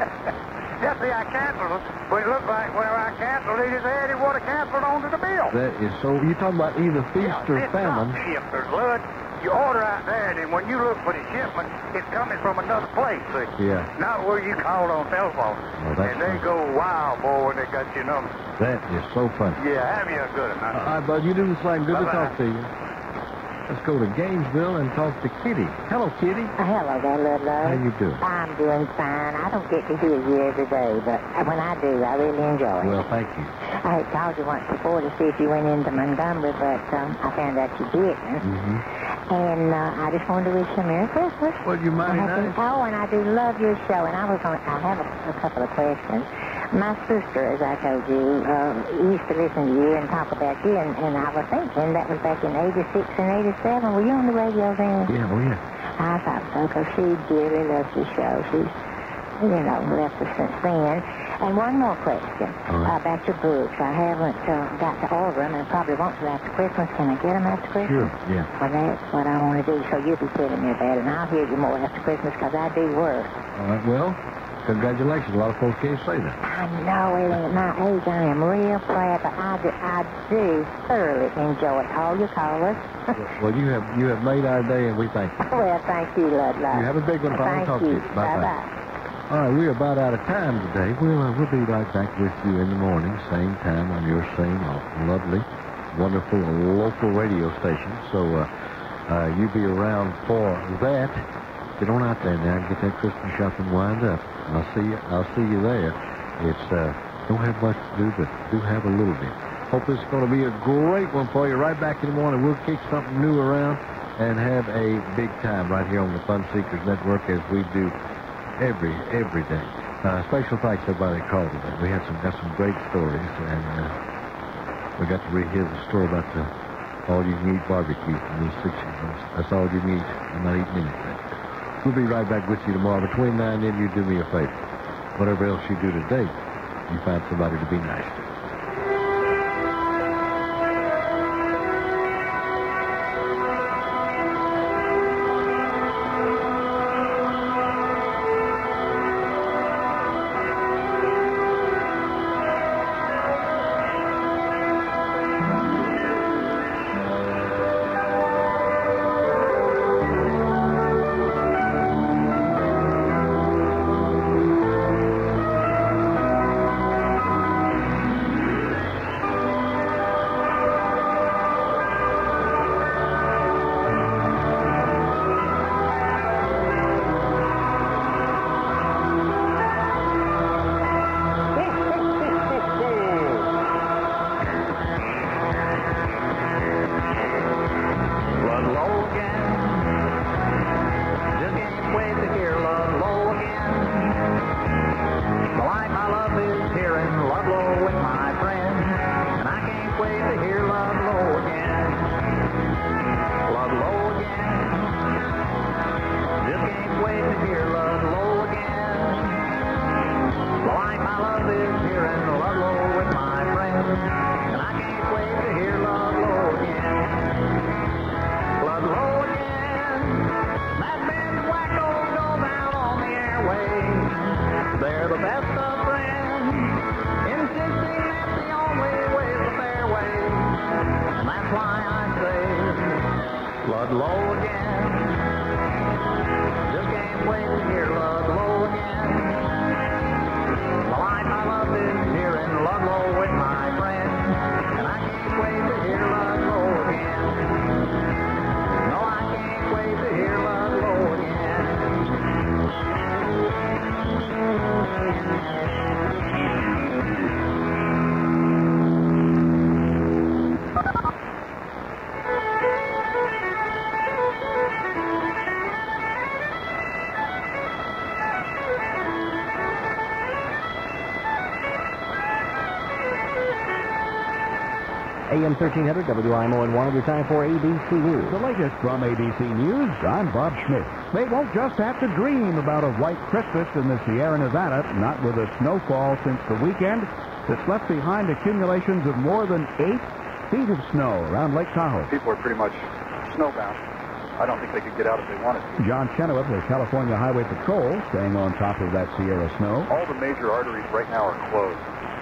Yeah, see, I canceled it. But it looked like whenever I canceled it, he said he would have canceled onto the bill. That is so... You're talking about either feast Yeah, or it's famine. not shippers, Lud. You order out there, and then when you look for the shipment, it's coming from another place, see? Yeah. Not where you called on telephone. Well, that's and they funny. go wild, boy, when they got your number. That is so funny. Yeah, have you a good one. All right, bud, you do the same. Good to Bye-bye. talk to you. Let's go to Gainesville and talk to Kitty. Hello, Kitty. Uh, hello there, Ludlow. How you doing? I'm doing fine. I don't get to hear you every day, but when I do, I really enjoy it. Well, thank you. I had called you once before to see if you went into Montgomery, but um, I found out you didn't. Mm-hmm. And uh, I just wanted to wish you a Merry Christmas. Well, you mighty I have nice. to- Oh, and I do love your show. And I was on. I have a, a couple of questions. My sister, as I told you, uh, used to listen to you and talk about you, and, and I was thinking that was back in eighty-six and eighty-seven. Were you on the radio then? Yeah, oh, yeah. I thought so, because she dearly loves your show. She's, you know, left us since then. And one more question uh, about your books. I haven't uh, got to order them, and probably won't till after Christmas. Can I get them after Christmas? Sure, yeah. Well, that's what I want to do, so you'll be sitting there, Dad, and I'll hear you more after Christmas, because I do work. All right, well, congratulations. A lot of folks can't say that. I know it at my age. I am real proud, but I do, I do thoroughly enjoy all your callers. Well, you have you have made our day, and we thank you. Well, thank you, Ludlow. You have a big one. If I Thank don't talk you. to you. Bye-bye. Bye-bye. All right, we're about out of time today. We'll, uh, we'll be right back with you in the morning, same time on your same lovely, wonderful local radio station. So uh, uh, you be around for that. Get on out there now and get that Christmas shopping wind up. I'll see you. I'll see you there. It's uh, don't have much to do, but do have a little bit. Hope this is going to be a great one for you. Right back in the morning, we'll kick something new around and have a big time right here on the Fun Seekers Network as we do every every day. Uh, special thanks to everybody that called today. We had some got some great stories, and uh, we got to rehear the story about the all-you-can-eat barbecue from the sixties. That's all you need. I'm not eating anything. We'll be right back with you tomorrow. Between now and then, you do me a favor. Whatever else you do today, you find somebody to be nice to. Ludlow again. Just can't wait to hear Ludlow again. The life I love is here in Ludlow with my friends, and I can't wait to hear Ludlow again. No, I can't wait to hear Ludlow again. A M thirteen hundred W I M O and one other time for A B C News. The latest from A B C News, I'm Bob Schmidt. They won't just have to dream about a white Christmas in the Sierra Nevada, not with a snowfall since the weekend that's left behind accumulations of more than eight feet of snow around Lake Tahoe. People are pretty much snowbound. I don't think they could get out if they wanted to. John Chenoweth with California Highway Patrol staying on top of that Sierra snow. All the major arteries right now are closed.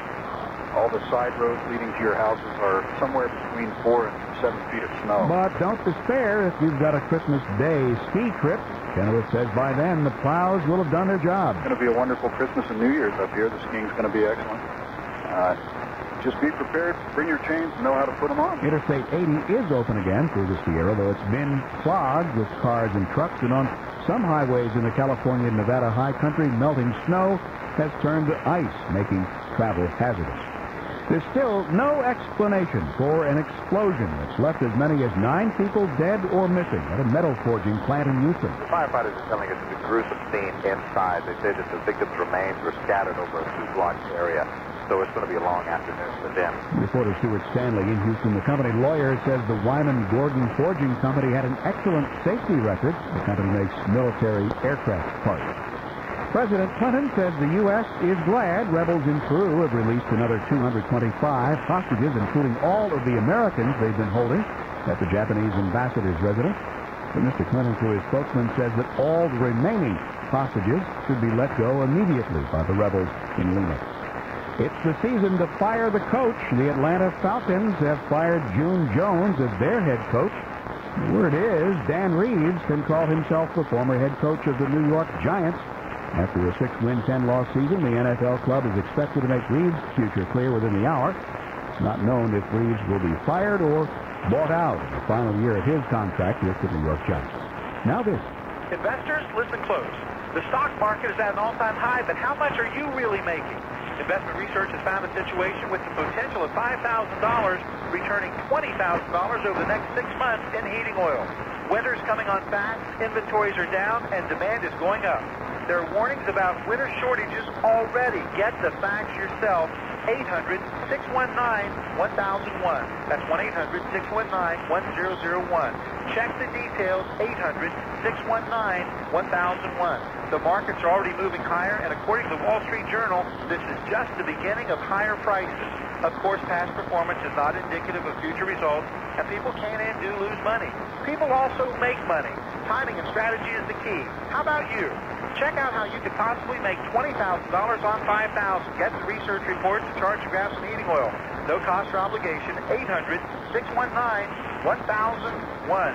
All the side roads leading to your houses are somewhere between four and seven feet of snow. But don't despair if you've got a Christmas Day ski trip. Chenoweth says by then the plows will have done their job. It's going to be a wonderful Christmas and New Year's up here. The skiing's going to be excellent. Uh, just be prepared, bring your chains, and know how to put them on. Interstate eighty is open again through the Sierra, though it's been clogged with cars and trucks, and on some highways in the California and Nevada high country, melting snow has turned to ice, making travel hazardous. There's still no explanation for an explosion that's left as many as nine people dead or missing at a metal forging plant in Houston. The firefighters are telling us it's a gruesome scene inside. They say that the victims' remains were scattered over a two-block area, so it's going to be a long afternoon for them. Reporter Stuart Stanley in Houston. The company lawyer says the Wyman Gordon Forging Company had an excellent safety record. The company makes military aircraft parts. President Clinton says the U S is glad rebels in Peru have released another two hundred twenty-five hostages, including all of the Americans they've been holding at the Japanese ambassador's residence. But Mister Clinton, through his spokesman, says that all the remaining hostages should be let go immediately by the rebels in Lima. It's the season to fire the coach. The Atlanta Falcons have fired June Jones as their head coach. The word is Dan Reeves can call himself the former head coach of the New York Giants. After a six-win, ten-loss season, the N F L club is expected to make Reeves' future clear within the hour. It's not known if Reeves will be fired or bought out in the final year of his contract with the New York Giants. Now this. Investors, listen close. The stock market is at an all-time high, but how much are you really making? Investment research has found a situation with the potential of five thousand dollars returning twenty thousand dollars over the next six months in heating oil. Winter's coming on fast, inventories are down, and demand is going up. There are warnings about winter shortages already. Get the facts yourself. eight hundred, six one nine, one thousand one. That's one eight hundred, six one nine, one zero zero one. Check the details, eight hundred, six one nine, one thousand one. The markets are already moving higher, and according to the Wall Street Journal, this is just the beginning of higher prices. Of course, past performance is not indicative of future results, and people can and do lose money. People also make money. Timing and strategy is the key. How about you? Check out how you could possibly make twenty thousand dollars on five thousand dollars. Get the research reports and charge of heating oil. No cost or obligation. eight hundred, six one nine, one thousand one.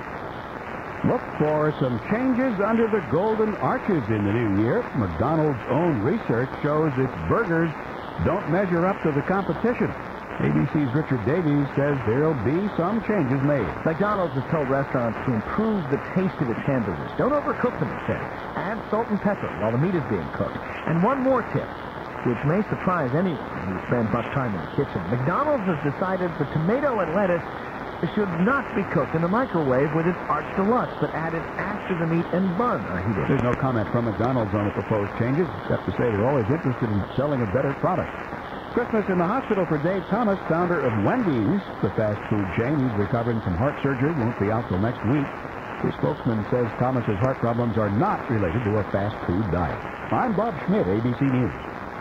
Look for some changes under the golden arches in the new year. McDonald's own research shows its burgers don't measure up to the competition. A B C's Richard Davies says there'll be some changes made. McDonald's has told restaurants to improve the taste of its hamburgers. Don't overcook them, it says. Add salt and pepper while the meat is being cooked. And one more tip, which may surprise anyone who spends much time in the kitchen. McDonald's has decided the tomato and lettuce should not be cooked in the microwave with its arch deluxe, but added after the meat and bun are heated. There's no comment from McDonald's on the proposed changes, except to say they're always interested in selling a better product. Christmas in the hospital for Dave Thomas, founder of Wendy's, the fast food chain. He's recovering from heart surgery, won't be out till next week. His spokesman says Thomas's heart problems are not related to a fast food diet. I'm Bob Schmidt, A B C News.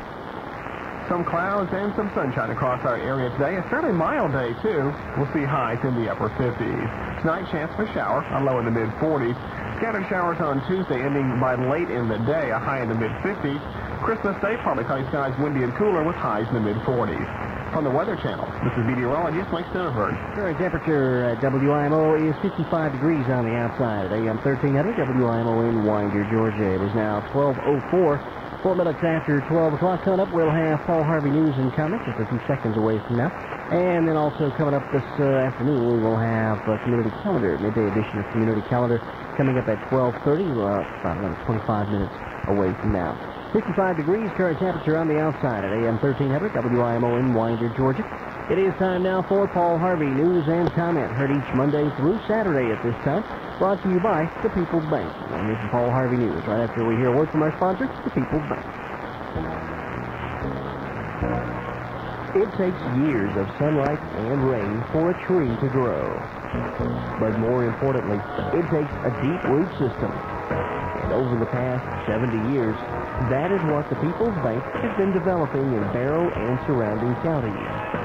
Some clouds and some sunshine across our area today. A fairly mild day, too. We'll see highs in the upper fifties. Tonight, chance of a shower, a low in the mid forties. Scattered showers on Tuesday, ending by late in the day, a high in the mid fifties. Christmas Day, partly cloudy skies, windy and cooler with highs in the mid forties. from the Weather Channel. This is meteorologist Mike Stoneford. Current temperature at W I M O is fifty-five degrees on the outside at A M thirteen hundred W I M O in Winder, Georgia. It is now twelve oh four. Four minutes after twelve o'clock. Coming up, we'll have Paul Harvey news and comments just a few seconds away from now. And then also coming up this uh, afternoon, we will have uh, Community Calendar, midday edition of Community Calendar, coming up at twelve thirty, uh, about another twenty-five minutes away from now. fifty-five degrees, current temperature on the outside at A M thirteen hundred W I M O in Winder, Georgia. It is time now for Paul Harvey news and comment, heard each Monday through Saturday at this time, brought to you by the People's Bank. And this is Paul Harvey News, right after we hear a word from our sponsor, the People's Bank. It takes years of sunlight and rain for a tree to grow. But more importantly, it takes a deep root system. And over the past seventy years, that is what the People's Bank has been developing in Barrow and surrounding counties.